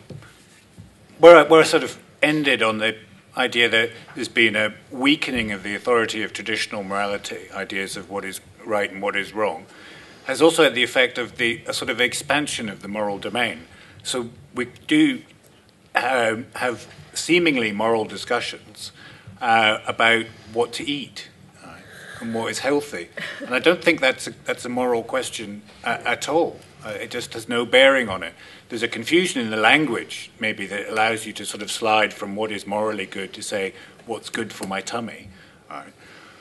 we're sort of ended on the idea that there's been a weakening of the authority of traditional morality, ideas of what is right and what is wrong, has also had the effect of a sort of expansion of the moral domain. So we do have seemingly moral discussions about what to eat and what is healthy. And I don't think that's a moral question at all. It just has no bearing on it. There's a confusion in the language, maybe, that allows you to sort of slide from what is morally good to say what's good for my tummy, right?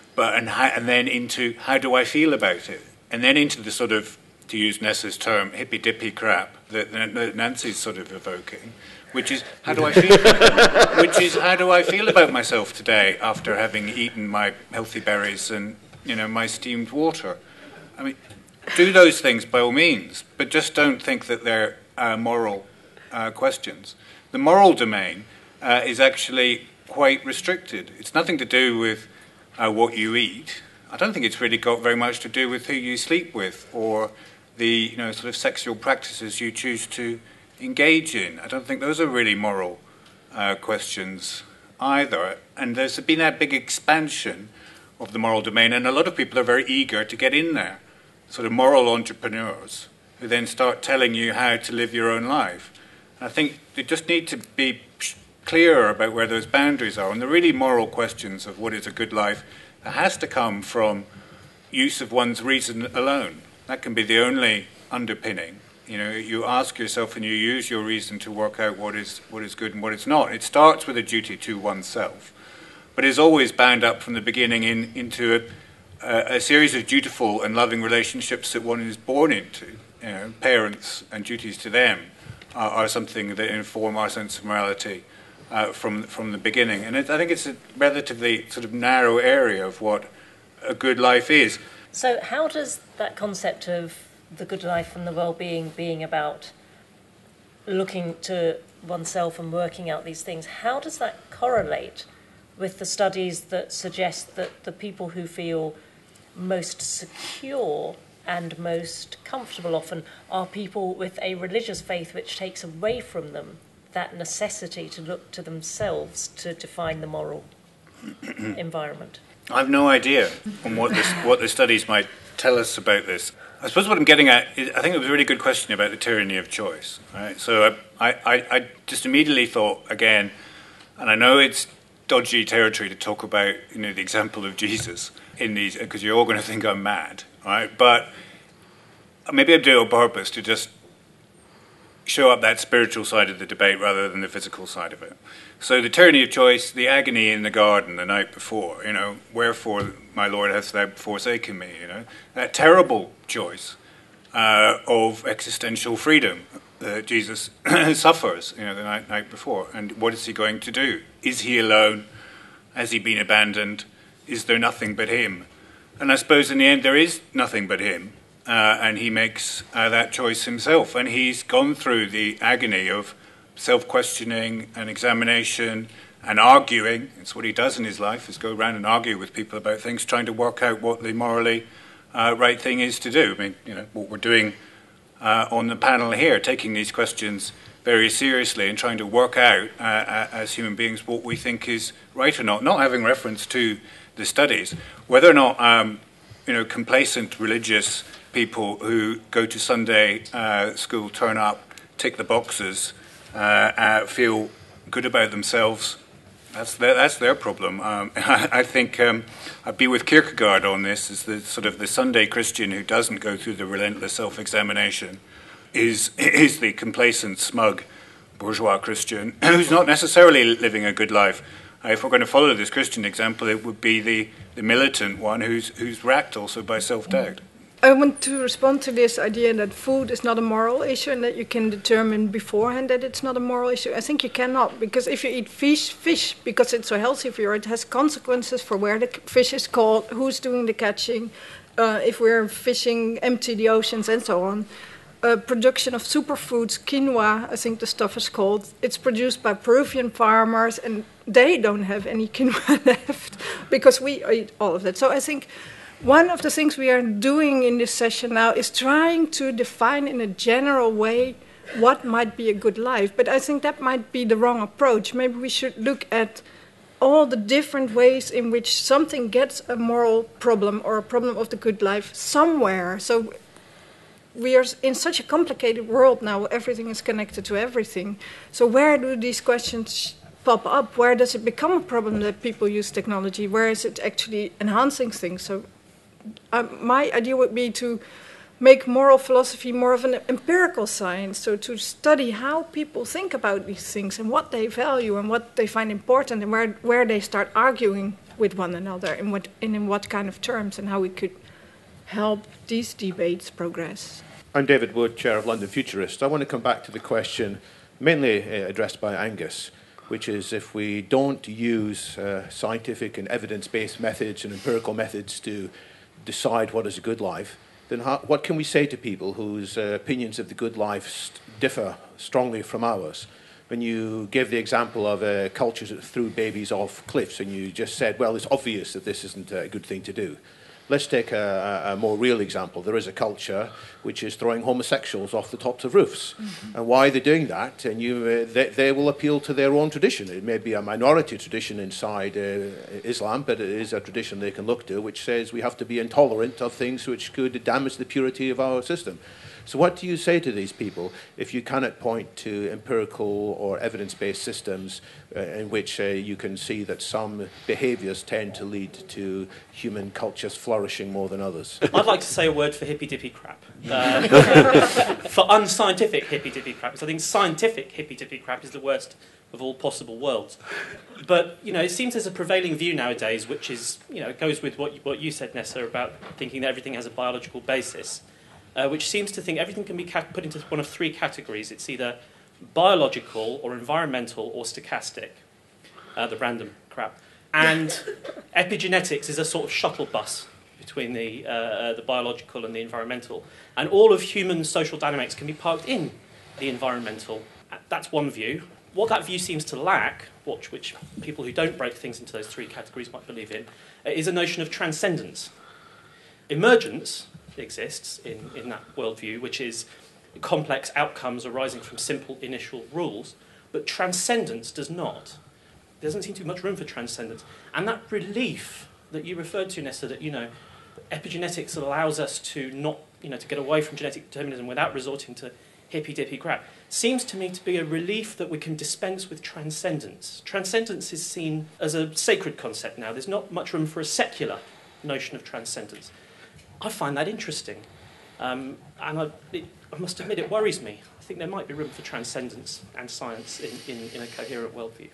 And then into how do I feel about it, and then into the sort of, to use Nessa's term, hippy-dippy crap that Nancy's sort of evoking, which is how do I feel? Which is how do I feel about myself today after having eaten my healthy berries and my steamed water? I mean, do those things by all means, but just don't think that they're moral questions. The moral domain is actually quite restricted. It's nothing to do with what you eat. I don't think it's really got very much to do with who you sleep with or the sort of sexual practices you choose to engage in. I don't think those are really moral questions either. And there's been that big expansion of the moral domain, and a lot of people are very eager to get in there, sort of moral entrepreneurs who then start telling you how to live your own life. And I think they just need to be clearer about where those boundaries are. And the really moral questions of what is a good life has to come from use of one's reason alone. That can be the only underpinning. You ask yourself and you use your reason to work out what is good and what is not. It starts with a duty to oneself, but is always bound up from the beginning into a series of dutiful and loving relationships that one is born into. Parents and duties to them are something that inform our sense of morality from the beginning. And I think it's a relatively sort of narrow area of what a good life is. So how does that concept of the good life and the well-being being about looking to oneself and working out these things, how does that correlate with the studies that suggest that the people who feel most secure and most comfortable often are people with a religious faith which takes away from them that necessity to look to themselves to define the moral environment? I have no idea on what the studies might tell us about this. I suppose what I'm getting at is, I think it was a really good question about the tyranny of choice. Right? So I just immediately thought, again, and I know it's dodgy territory to talk about the example of Jesus in these, because you're all going to think I'm mad, right? But maybe I do it on purpose to just show up that spiritual side of the debate rather than the physical side of it. So the tyranny of choice, the agony in the garden the night before, wherefore my Lord hast thou forsaken me, that terrible choice of existential freedom that Jesus suffers, the night before. And what is he going to do? Is he alone? Has he been abandoned? Is there nothing but him? And I suppose in the end there is nothing but him. And he makes that choice himself. And he's gone through the agony of self-questioning and examination and arguing. It's what he does in his life, is go around and argue with people about things, trying to work out what the morally right thing is to do. I mean, what we're doing on the panel here, taking these questions very seriously and trying to work out as human beings what we think is right or not having reference to the studies, whether or not complacent religious people who go to Sunday school, turn up, tick the boxes, feel good about themselves. That's their problem. I think I'd be with Kierkegaard on this. Is the sort of the Sunday Christian who doesn't go through the relentless self-examination is the complacent, smug, bourgeois Christian who's not necessarily living a good life. If we're going to follow this Christian example, it would be the militant one who's racked also by self-doubt. I want to respond to this idea that food is not a moral issue and that you can determine beforehand that it's not a moral issue. I think you cannot, because if you eat fish because it's so healthy for you, it has consequences for where the fish is caught, who's doing the catching, if we're fishing, empty the oceans and so on. Production of superfoods, quinoa, I think the stuff is called, it's produced by Peruvian farmers and they don't have any quinoa left because we eat all of that. So I think one of the things we are doing in this session now is trying to define in a general way what might be a good life. But I think that might be the wrong approach. Maybe we should look at all the different ways in which something gets a moral problem or a problem of the good life somewhere. So we are in such a complicated world now, everything is connected to everything. So where do these questions pop up? Where does it become a problem that people use technology? Where is it actually enhancing things? So my idea would be to make moral philosophy more of an empirical science, so to study how people think about these things and what they value and what they find important and where they start arguing with one another and in what kind of terms and how we could help these debates progress. I'm David Wood, Chair of London Futurists. I want to come back to the question mainly addressed by Angus, which is if we don't use scientific and evidence-based methods and empirical methods to decide what is a good life, then what can we say to people whose opinions of the good life differ strongly from ours? When you gave the example of cultures that threw babies off cliffs and you just said, well, it's obvious that this isn't a good thing to do. Let's take a more real example. There is a culture which is throwing homosexuals off the tops of roofs. Mm-hmm. And why are they doing that? And they will appeal to their own tradition. It may be a minority tradition inside Islam, but it is a tradition they can look to, which says we have to be intolerant of things which could damage the purity of our system. So what do you say to these people if you cannot point to empirical or evidence-based systems in which you can see that some behaviours tend to lead to human cultures flourishing more than others? I'd like to say a word for hippy-dippy crap. For unscientific hippy-dippy crap. Because I think scientific hippy-dippy crap is the worst of all possible worlds. But, it seems there's a prevailing view nowadays which is, goes with what you said, Nessa, about thinking that everything has a biological basis. Which seems to think everything can be put into one of three categories. It's either biological or environmental or stochastic, the random crap. And epigenetics is a sort of shuttle bus between the biological and the environmental. And all of human social dynamics can be parked in the environmental. That's one view. What that view seems to lack, which people who don't break things into those three categories might believe in, is a notion of transcendence. Emergence exists in that worldview, which is complex outcomes arising from simple initial rules, but transcendence does not. There doesn't seem to be much room for transcendence. And that relief that you referred to, Nessa, that, epigenetics allows us to not, to get away from genetic determinism without resorting to hippy-dippy crap, seems to me to be a relief that we can dispense with transcendence. Transcendence is seen as a sacred concept now. There's not much room for a secular notion of transcendence. I find that interesting, and I must admit it worries me. I think there might be room for transcendence and science in a coherent worldview.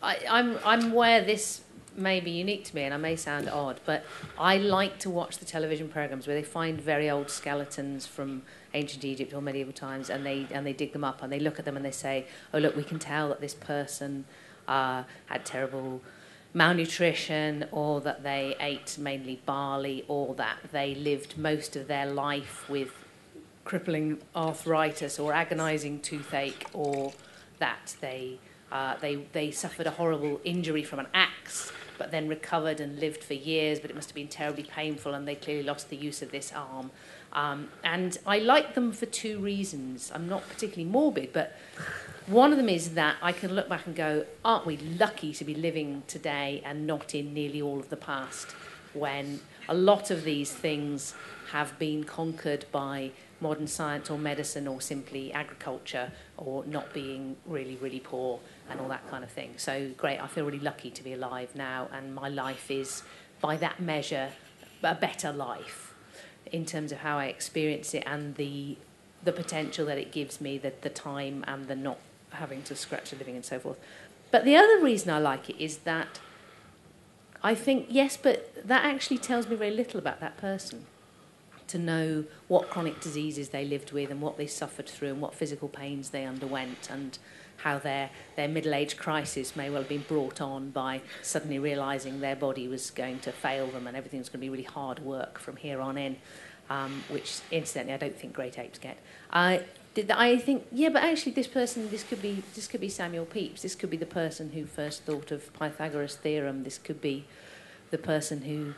I'm aware this may be unique to me, and I may sound odd, but I like to watch the television programmes where they find very old skeletons from ancient Egypt or medieval times, and they dig them up and they look at them and they say, oh look, we can tell that this person had terrible malnutrition, or that they ate mainly barley, or that they lived most of their life with crippling arthritis or agonising toothache, or that they suffered a horrible injury from an axe but then recovered and lived for years, but it must have been terribly painful and they clearly lost the use of this arm. And I like them for two reasons. I'm not particularly morbid, but one of them is that I can look back and go, aren't we lucky to be living today and not in nearly all of the past, when a lot of these things have been conquered by modern science or medicine or simply agriculture or not being really, really poor and all that kind of thing. So great, I feel really lucky to be alive now, and my life is, by that measure, a better life in terms of how I experience it and the potential that it gives me, the time and the not having to scratch a living and so forth. But the other reason I like it is that I think, yes, but that actually tells me very little about that person. to know what chronic diseases they lived with and what they suffered through and what physical pains they underwent, and how their middle-age crisis may well have been brought on by suddenly realising their body was going to fail them and everything was going to be really hard work from here on in, which, incidentally, I don't think great apes get. I think, yeah, but actually this could be Samuel Pepys. This could be the person who first thought of Pythagoras' theorem. This could be the person who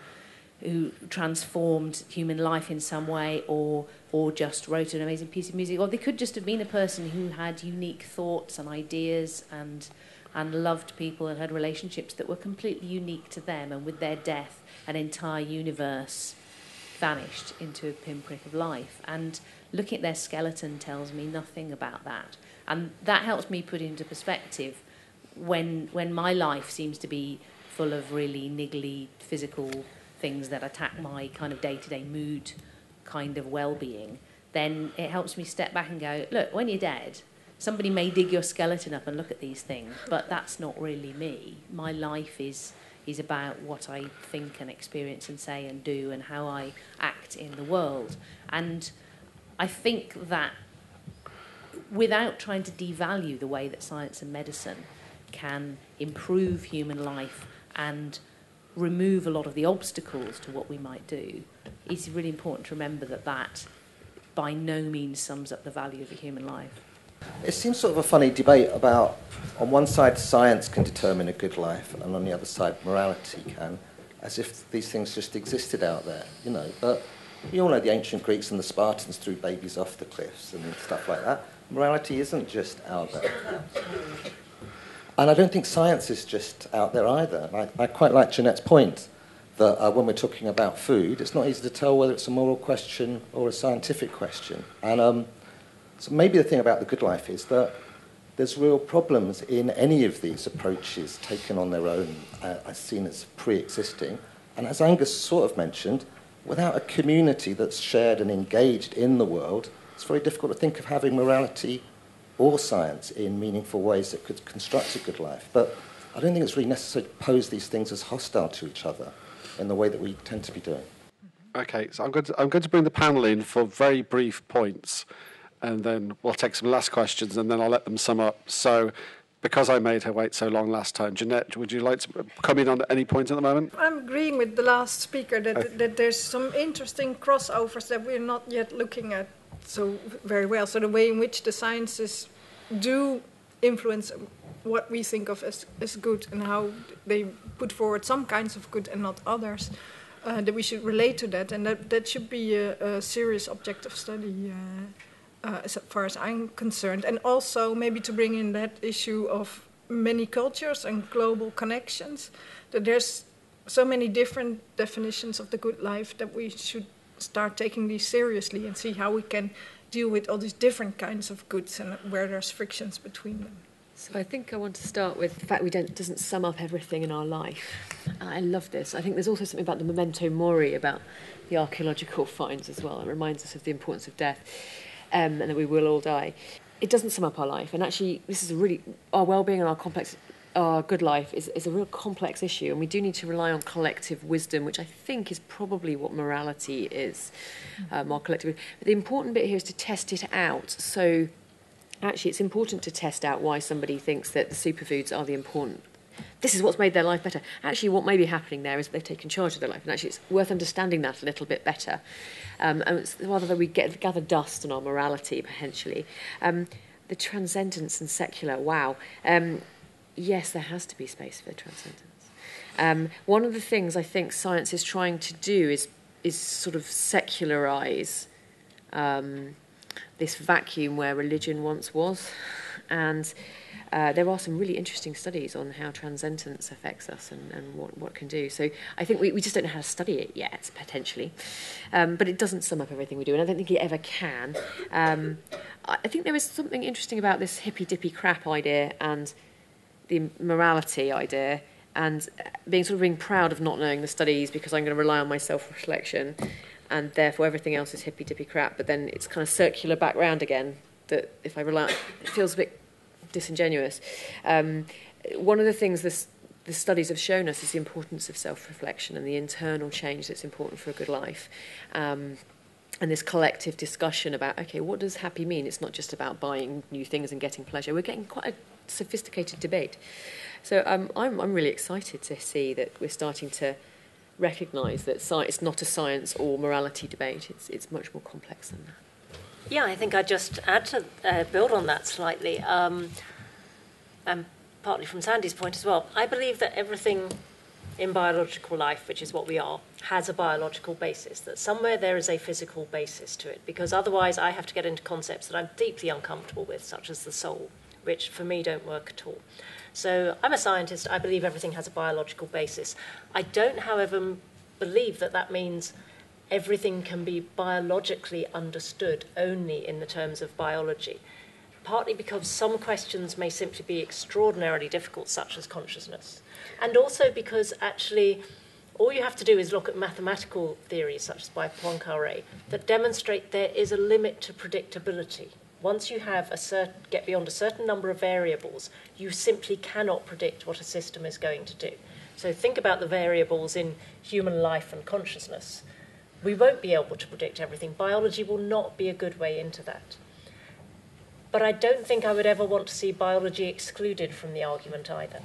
transformed human life in some way, or just wrote an amazing piece of music, or they could just have been a person who had unique thoughts and ideas and loved people and had relationships that were completely unique to them, and with their death an entire universe vanished into a pinprick of life. And looking at their skeleton tells me nothing about that, and that helps me put into perspective when my life seems to be full of really niggly physical things that attack my kind of day-to-day mood kind of well-being. Then it helps me step back and go, look, when you're dead, somebody may dig your skeleton up and look at these things, but that's not really me. My life is about what I think and experience and say and do and how I act in the world. And I think that without trying to devalue the way that science and medicine can improve human life and remove a lot of the obstacles to what we might do, it's really important to remember that by no means sums up the value of a human life. It seems sort of a funny debate about, on one side, science can determine a good life, and on the other side, morality can, as if these things just existed out there, you know. But you all know the ancient Greeks and the Spartans threw babies off the cliffs and stuff like that. Morality isn't just out there. And I don't think science is just out there either. I quite like Jeanette's point that when we're talking about food, it's not easy to tell whether it's a moral question or a scientific question. And so maybe the thing about the good life is that there's real problems in any of these approaches taken on their own, as seen as pre-existing. And as Angus sort of mentioned, without a community that's shared and engaged in the world, it's very difficult to think of having morality or science in meaningful ways that could construct a good life. But I don't think it's really necessary to pose these things as hostile to each other in the way that we tend to be doing. Okay, so I'm going to bring the panel in for very brief points, and then we'll take some last questions, and then I'll let them sum up. So, because I made her wait so long last time, Jeanette, would you like to come in on any point at the moment? I'm agreeing with the last speaker that there's some interesting crossovers that we're not yet looking at so very well. So the way in which the sciences do influence what we think of as good, and how they put forward some kinds of good and not others, that we should relate to that, and that should be a serious object of study as far as I'm concerned. And also maybe to bring in that issue of many cultures and global connections, that there's so many different definitions of the good life that we should start taking these seriously and see how we can deal with all these different kinds of goods and where there's frictions between them. So I think I want to start with the fact doesn't sum up everything in our life. I love this. I think there's also something about the memento mori, about the archaeological finds as well. It reminds us of the importance of death, and that we will all die. It doesn't sum up our life, and actually this is our well-being and our good life is a real complex issue, and we do need to rely on collective wisdom, which I think is probably what morality is, our collective. But the important bit here is to test it out. So actually it's important to test out why somebody thinks that the superfoods are the important. This is what's made their life better. Actually, what may be happening there is that they've taken charge of their life, and actually it's worth understanding that a little bit better. And it's rather than we gather dust on our morality, potentially. The transcendence and secular, wow. Yes, there has to be space for transcendence. One of the things I think science is trying to do is sort of secularise this vacuum where religion once was. And there are some really interesting studies on how transcendence affects us and what it can do. So I think we just don't know how to study it yet, potentially. But it doesn't sum up everything we do, and I don't think it ever can. I think there is something interesting about this hippy-dippy crap idea and the morality idea, and being proud of not knowing the studies because I'm going to rely on my self-reflection, and therefore everything else is hippy-dippy crap, but then it's kind of circular back round again, that if I rely on it feels a bit disingenuous. One of the things the studies have shown us is the importance of self-reflection and the internal change that's important for a good life. this collective discussion about, okay, what does happy mean? It's not just about buying new things and getting pleasure. We're getting quite a sophisticated debate. So I'm really excited to see that we're starting to recognise that it's not a science or morality debate. It's much more complex than that. Yeah, I think I'd just add to build on that slightly, and partly from Sandy's point as well. I believe that everything in biological life, which is what we are, has a biological basis, that somewhere there is a physical basis to it, because otherwise I have to get into concepts that I'm deeply uncomfortable with, such as the soul, which for me don't work at all. So I'm a scientist. I believe everything has a biological basis. I don't, however, believe that that means everything can be biologically understood only in the terms of biology, partly because some questions may simply be extraordinarily difficult, such as consciousness, and also because actually all you have to do is look at mathematical theories, such as by Poincaré, that demonstrate there is a limit to predictability. Once you have get beyond a certain number of variables, you simply cannot predict what a system is going to do. So think about the variables in human life and consciousness. We won't be able to predict everything. Biology will not be a good way into that. But I don't think I would ever want to see biology excluded from the argument either.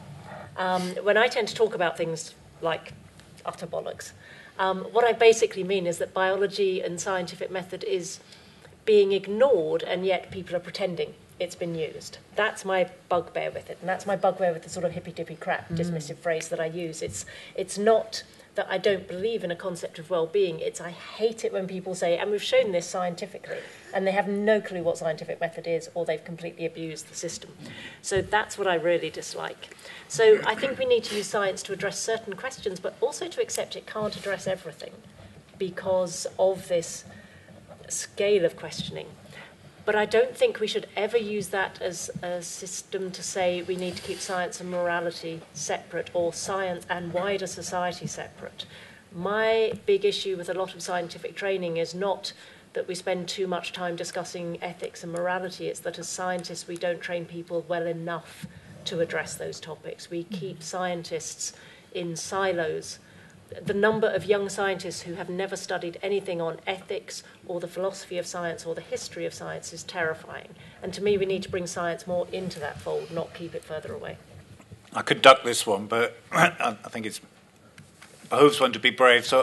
When I tend to talk about things like utter bollocks, what I basically mean is that biology and scientific method is being ignored, and yet people are pretending it's been used. That's my bugbear with it, and that's my bugbear with the sort of hippy-dippy crap dismissive phrase that I use. It's not that I don't believe in a concept of well-being, it's I hate it when people say, and we've shown this scientifically, and they have no clue what scientific method is, or they've completely abused the system. So that's what I really dislike. So I think we need to use science to address certain questions, but also to accept it can't address everything because of this scale of questioning. But I don't think we should ever use that as a system to say we need to keep science and morality separate, or science and wider society separate. My big issue with a lot of scientific training is not that we spend too much time discussing ethics and morality, it's that as scientists we don't train people well enough to address those topics. We keep scientists in silos. The number of young scientists who have never studied anything on ethics or the philosophy of science or the history of science is terrifying. And to me, we need to bring science more into that fold, not keep it further away. I could duck this one, but I think it behooves one to be brave. So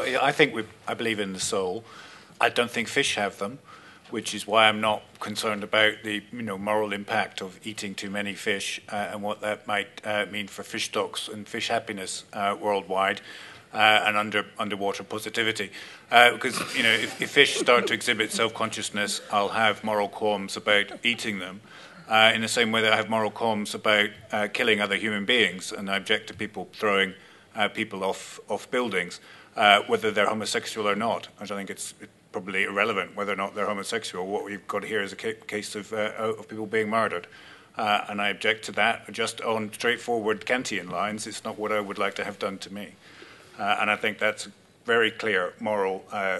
I believe in the soul. I don't think fish have them, which is why I'm not concerned about the moral impact of eating too many fish and what that might mean for fish stocks and fish happiness worldwide. And underwater positivity. Because, if fish start to exhibit self-consciousness, I'll have moral qualms about eating them, in the same way that I have moral qualms about killing other human beings, and I object to people throwing people off buildings, whether they're homosexual or not. I think it's probably irrelevant whether or not they're homosexual. What we've got here is a case of people being murdered. And I object to that just on straightforward Kantian lines. It's not what I would like to have done to me. And I think that's very clear moral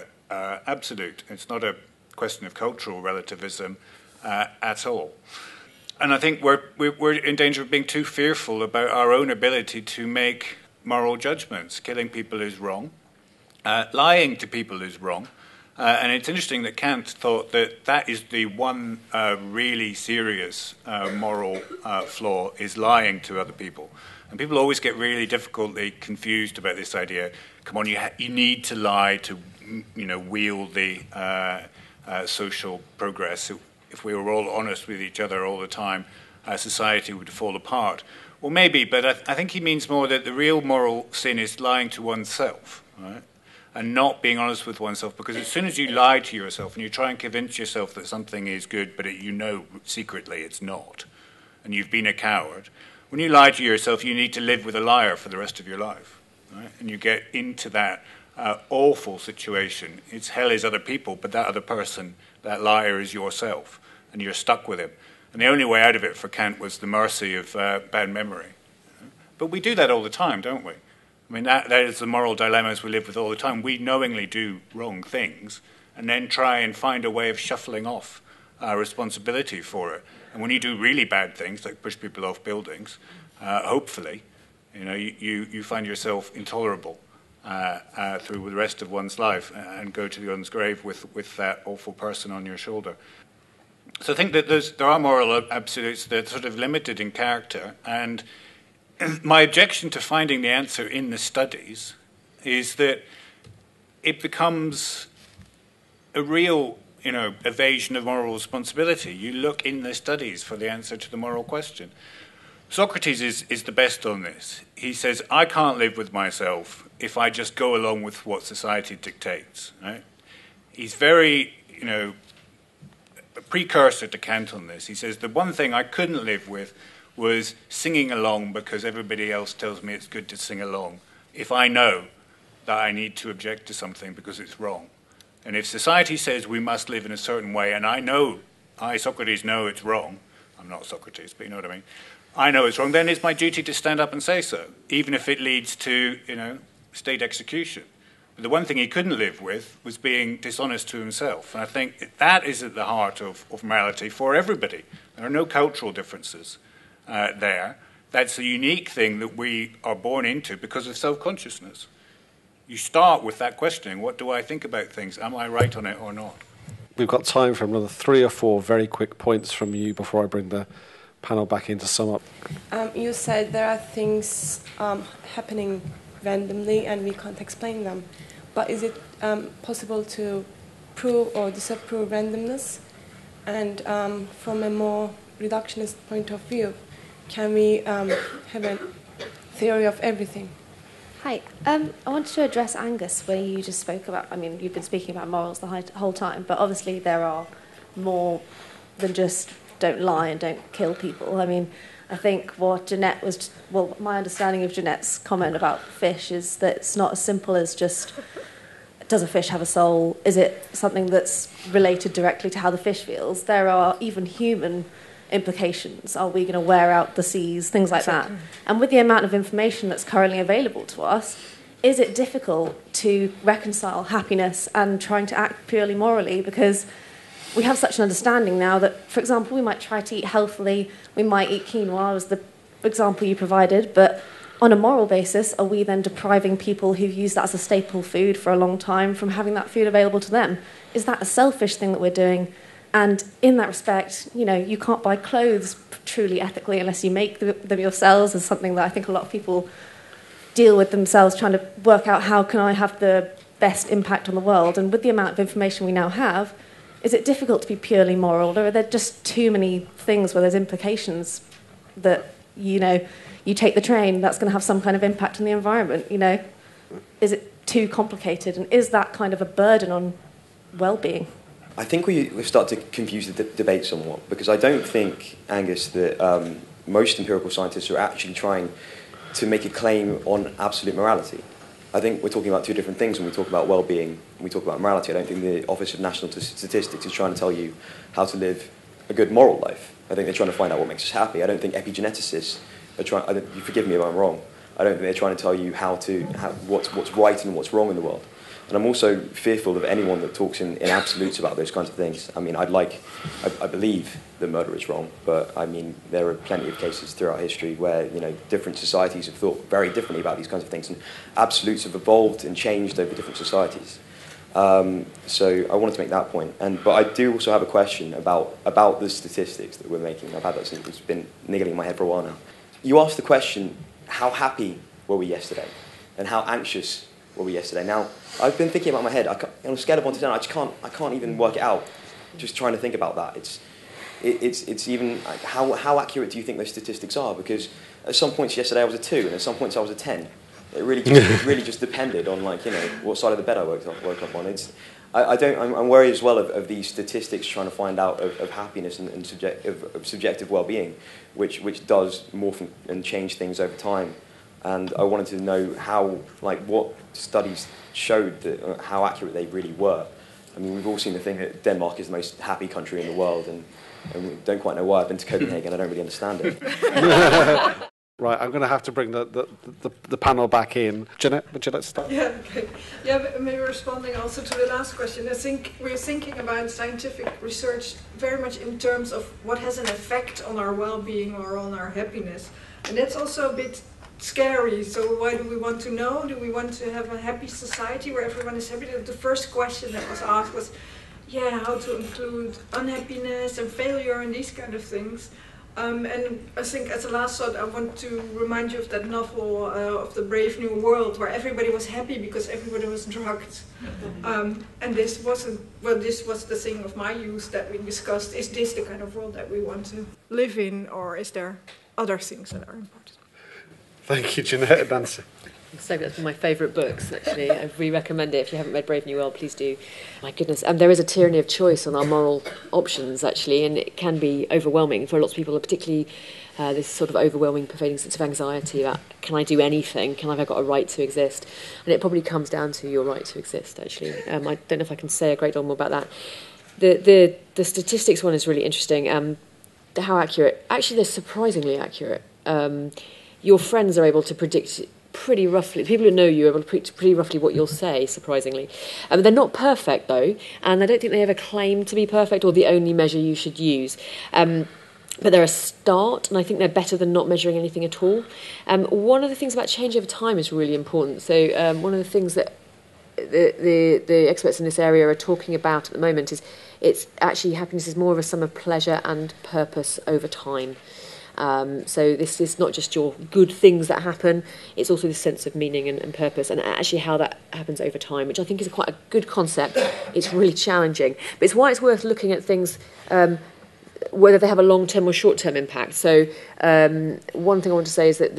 absolute. It's not a question of cultural relativism at all. And I think we're in danger of being too fearful about our own ability to make moral judgments. Killing people is wrong. Lying to people is wrong. And it's interesting that Kant thought that is the one really serious moral flaw, is lying to other people. And people always get really difficultly confused about this idea. Come on, you need to lie to, wield the social progress. If we were all honest with each other all the time, society would fall apart. Well, maybe, but I think he means more that the real moral sin is lying to oneself, right? And not being honest with oneself, because as soon as you lie to yourself and you try and convince yourself that something is good, but secretly it's not, and you've been a coward, when you lie to yourself, you need to live with a liar for the rest of your life, right? And you get into that awful situation. It's hell is other people, but that other person, that liar, is yourself, and you're stuck with him. And the only way out of it for Kant was the mercy of bad memory. But we do that all the time, don't we? I mean, that is the moral dilemmas we live with all the time. We knowingly do wrong things and then try and find a way of shuffling off our responsibility for it. And when you do really bad things, like push people off buildings, hopefully, you find yourself intolerable. through the rest of one's life and go to one's grave with that awful person on your shoulder. So I think that there are moral absolutes that are sort of limited in character, and my objection to finding the answer in the studies is that it becomes a real, evasion of moral responsibility. You look in the studies for the answer to the moral question. Socrates is the best on this. He says, I can't live with myself if I just go along with what society dictates. Right? He's very, a precursor to Kant on this. He says, the one thing I couldn't live with was singing along because everybody else tells me it's good to sing along, if I know that I need to object to something because it's wrong. And if society says we must live in a certain way, and I, Socrates, know it's wrong, I'm not Socrates, but you know what I mean, I know it's wrong, then it's my duty to stand up and say so, even if it leads to, state execution. But the one thing he couldn't live with was being dishonest to himself. And I think that is at the heart of morality for everybody. There are no cultural differences there. That's a unique thing that we are born into because of self-consciousness. You start with that questioning, what do I think about things? Am I right on it or not? We've got time for another 3 or 4 very quick points from you before I bring the panel back in to sum up. You said there are things happening randomly and we can't explain them. But is it possible to prove or disapprove randomness? And from a more reductionist point of view, can we have a theory of everything? Hi. I wanted to address Angus, where you just spoke about, you've been speaking about morals the whole time, but obviously there are more than just don't lie and don't kill people. I think what Jeannette my understanding of Jeanette's comment about fish is that it's not as simple as just, does a fish have a soul? Is it something that's related directly to how the fish feels? There are even human implications. Are we going to wear out the seas? Things like that. And with the amount of information that's currently available to us, is it difficult to reconcile happiness and trying to act purely morally? Because we have such an understanding now that, for example, we might try to eat healthily, we might eat quinoa, was the example you provided, but on a moral basis, are we then depriving people who've used that as a staple food for a long time from having that food available to them? Is that a selfish thing that we're doing? And in that respect, you can't buy clothes truly ethically unless you make them yourselves, is something that I think a lot of people deal with themselves, trying to work out how can I have the best impact on the world. And with the amount of information we now have, is it difficult to be purely moral, or are there just too many things where there's implications that, you take the train, that's going to have some kind of impact on the environment, Is it too complicated, and is that kind of a burden on well-being? I think we start to confuse the debate somewhat, because I don't think, Angus, that most empirical scientists are actually trying to make a claim on absolute morality. I think we're talking about two different things when we talk about well-being and we talk about morality. I don't think the Office of National Statistics is trying to tell you how to live a good moral life. I think they're trying to find out what makes us happy. I don't think epigeneticists are trying, you forgive me if I'm wrong, I don't think they're trying to tell you what's right and what's wrong in the world. And I'm also fearful of anyone that talks in absolutes about those kinds of things. I believe that murder is wrong, but there are plenty of cases throughout history where different societies have thought very differently about these kinds of things, and absolutes have evolved and changed over different societies. So I wanted to make that point. But I do also have a question about the statistics that we're making. I've had that since it's been niggling in my head for a while now. You asked the question, how happy were we yesterday, and how anxious were we yesterday? Now, I've been thinking about my head. On a scale of 1 to 10, I can't even work it out. Just trying to think about that. It's even how accurate do you think those statistics are? Because at some points yesterday I was a 2, and at some points I was a 10. It really just depended on what side of the bed I woke up on. I'm worried as well of these statistics trying to find out of happiness and subjective well-being, which does morph and change things over time. And I wanted to know what studies showed that how accurate they really were. We've all seen the thing that Denmark is the most happy country in the world, and we don't quite know why. I've been to Copenhagen, I don't really understand it. Right, I'm going to have to bring the panel back in. Jeannette, would you like to start? Yeah, okay. Yeah, but maybe responding also to the last question. I think we're thinking about scientific research very much in terms of what has an effect on our well-being or on our happiness. And that's also a bit scary. So why do we want to know? Do we want to have a happy society where everyone is happy? The first question that was asked was, how to include unhappiness and failure and these kind of things. And I think as a last thought, I want to remind you of that novel of The Brave New World, where everybody was happy because everybody was drugged. And this wasn't, this was the thing of my youth that we discussed. Is this the kind of world that we want to live in, or is there other things that are important? Thank you, Jeannette and Nancy. So that's one of my favourite books, actually. I really recommend it. If you haven't read Brave New World, please do. My goodness. There is a tyranny of choice on our moral options, actually, and it can be overwhelming for lots of people, particularly this sort of overwhelming, pervading sense of anxiety about, can I do anything? Have I got a right to exist? And it probably comes down to your right to exist, actually. I don't know if I can say a great deal more about that. The statistics one is really interesting. How accurate? Actually, they're surprisingly accurate. Your friends are able to predict pretty roughly. People who know you are able to predict pretty roughly what you'll say, surprisingly. They're not perfect, though, and I don't think they ever claim to be perfect or the only measure you should use. But they're a start, and I think they're better than not measuring anything at all. One of the things about change over time is really important. So one of the things that the experts in this area are talking about at the moment is it's actually happiness is more of a sum of pleasure and purpose over time. So this is not just your good things that happen, it's also this sense of meaning and purpose, and actually how that happens over time, which I think is quite a good concept. It's really challenging, but it's why it's worth looking at things, whether they have a long-term or short-term impact. So one thing I want to say is that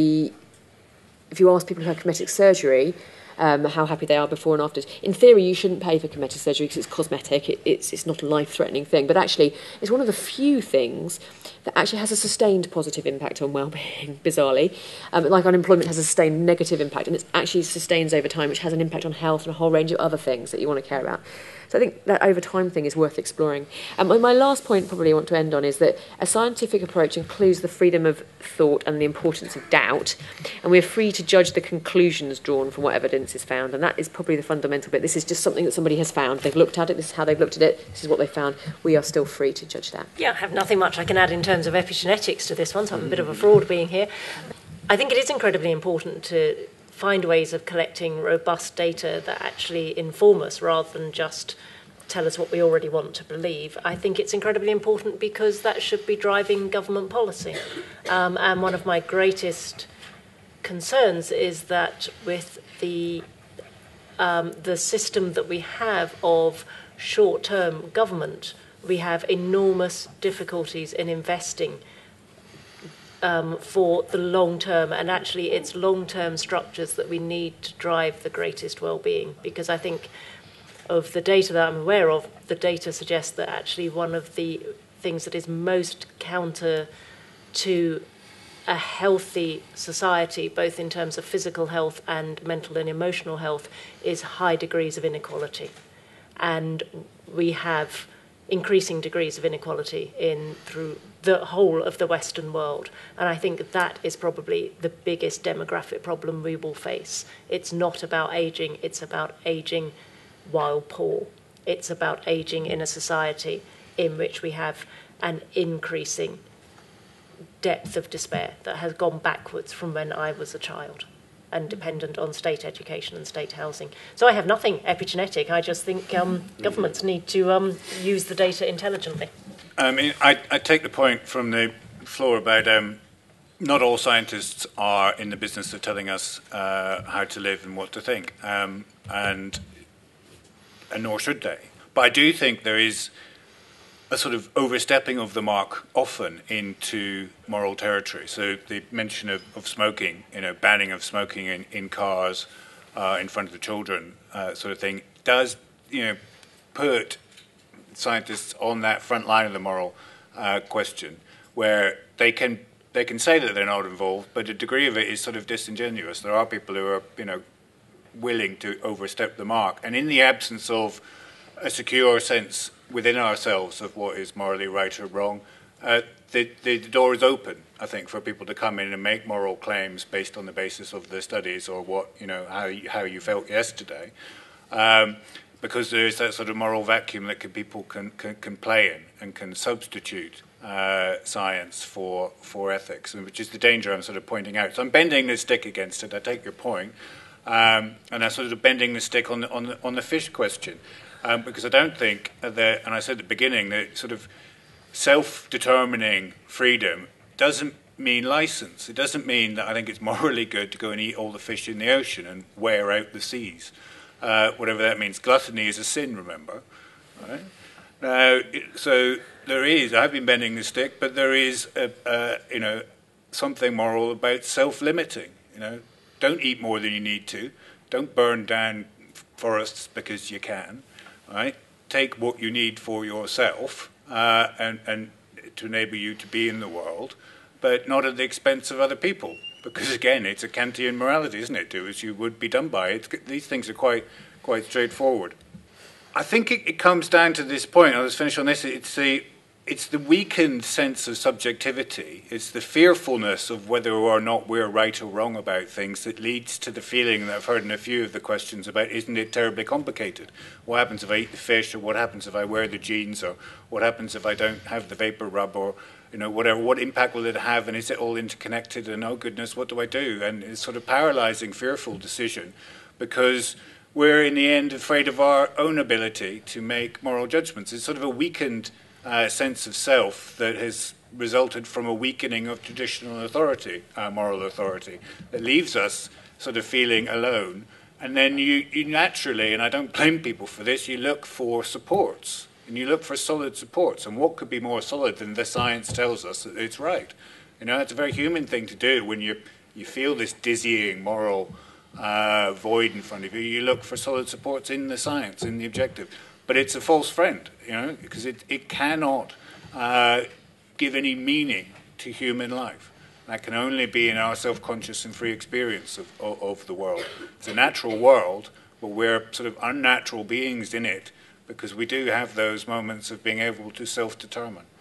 if you ask people who have cosmetic surgery how happy they are before and after, in theory you shouldn't pay for cosmetic surgery because it's cosmetic, it's not a life-threatening thing, but actually it's one of the few things that actually has a sustained positive impact on well-being, bizarrely. Like unemployment has a sustained negative impact, and it actually sustains over time, which has an impact on health and a whole range of other things that you want to care about. So I think that over time thing is worth exploring. And my last point probably I want to end on is that a scientific approach includes the freedom of thought and the importance of doubt, and we're free to judge the conclusions drawn from what evidence is found, and that is probably the fundamental bit. This is just something that somebody has found. They've looked at it, this is how they've looked at it, this is what they found. We are still free to judge that. Yeah, I have nothing much I can add in terms of epigenetics to this one, so I'm a bit of a fraud being here. I think it is incredibly important to find ways of collecting robust data that actually inform us rather than just tell us what we already want to believe. I think it's incredibly important because that should be driving government policy. And one of my greatest concerns is that with the system that we have of short-term government, we have enormous difficulties in investing for the long term, and actually it's long-term structures that we need to drive the greatest well-being, because I think of the data that I'm aware of, the data suggests that actually one of the things that is most counter to a healthy society, both in terms of physical health and mental and emotional health, is high degrees of inequality. And we have increasing degrees of inequality through the whole of the Western world. And I think that is probably the biggest demographic problem we will face. It's not about ageing, it's about ageing while poor. It's about ageing in a society in which we have an increasing depth of despair that has gone backwards from when I was a child and dependent on state education and state housing. So I have nothing epigenetic. I just think governments need to use the data intelligently. I take the point from the floor about not all scientists are in the business of telling us how to live and what to think, and nor should they. But I do think there is a sort of overstepping of the mark often into moral territory. So the mention of smoking, banning of smoking in cars in front of the children, sort of thing, does put scientists on that front line of the moral question, where they can say that they're not involved, but a degree of it is sort of disingenuous. There are people who are willing to overstep the mark, and in the absence of a secure sense within ourselves of what is morally right or wrong, the door is open, I think, for people to come in and make moral claims based on the basis of the studies or what how you felt yesterday, because there is that sort of moral vacuum that people can play in and can substitute science for ethics, which is the danger I'm sort of pointing out. So I'm bending the stick against it. I take your point, and I'm sort of bending the stick on the fish question, because I don't think that, and I said at the beginning, that sort of self-determining freedom doesn't mean license. It doesn't mean that I think it's morally good to go and eat all the fish in the ocean and wear out the seas, whatever that means. Gluttony is a sin, remember. Right? Now, so there is, I've been bending the stick, but there is, something moral about self-limiting. Don't eat more than you need to. Don't burn down forests because you can. Right? Take what you need for yourself and to enable you to be in the world, but not at the expense of other people. Because again, it's a Kantian morality, isn't it? Do as you would be done by. These things are quite straightforward. I think it comes down to this point. I'll just finish on this. It's the weakened sense of subjectivity. It's the fearfulness of whether or not we're right or wrong about things that leads to the feeling that I've heard in a few of the questions about, isn't it terribly complicated? What happens if I eat the fish, or what happens if I wear the jeans, or what happens if I don't have the vapor rub, or whatever? What impact will it have, and is it all interconnected? And oh goodness, what do I do? And it's sort of paralyzing, fearful decision, because we're in the end afraid of our own ability to make moral judgments. It's sort of a weakened sense of self that has resulted from a weakening of traditional authority, moral authority, that leaves us sort of feeling alone. And then you naturally, and I don't blame people for this, you look for supports, and you look for solid supports. And what could be more solid than the science tells us that it's right? It's a very human thing to do when you feel this dizzying moral void in front of you. You look for solid supports in the science, in the objective. But it's a false friend, because it cannot give any meaning to human life. That can only be in our self-conscious and free experience of the world. It's a natural world, but we're sort of unnatural beings in it, because we do have those moments of being able to self-determine.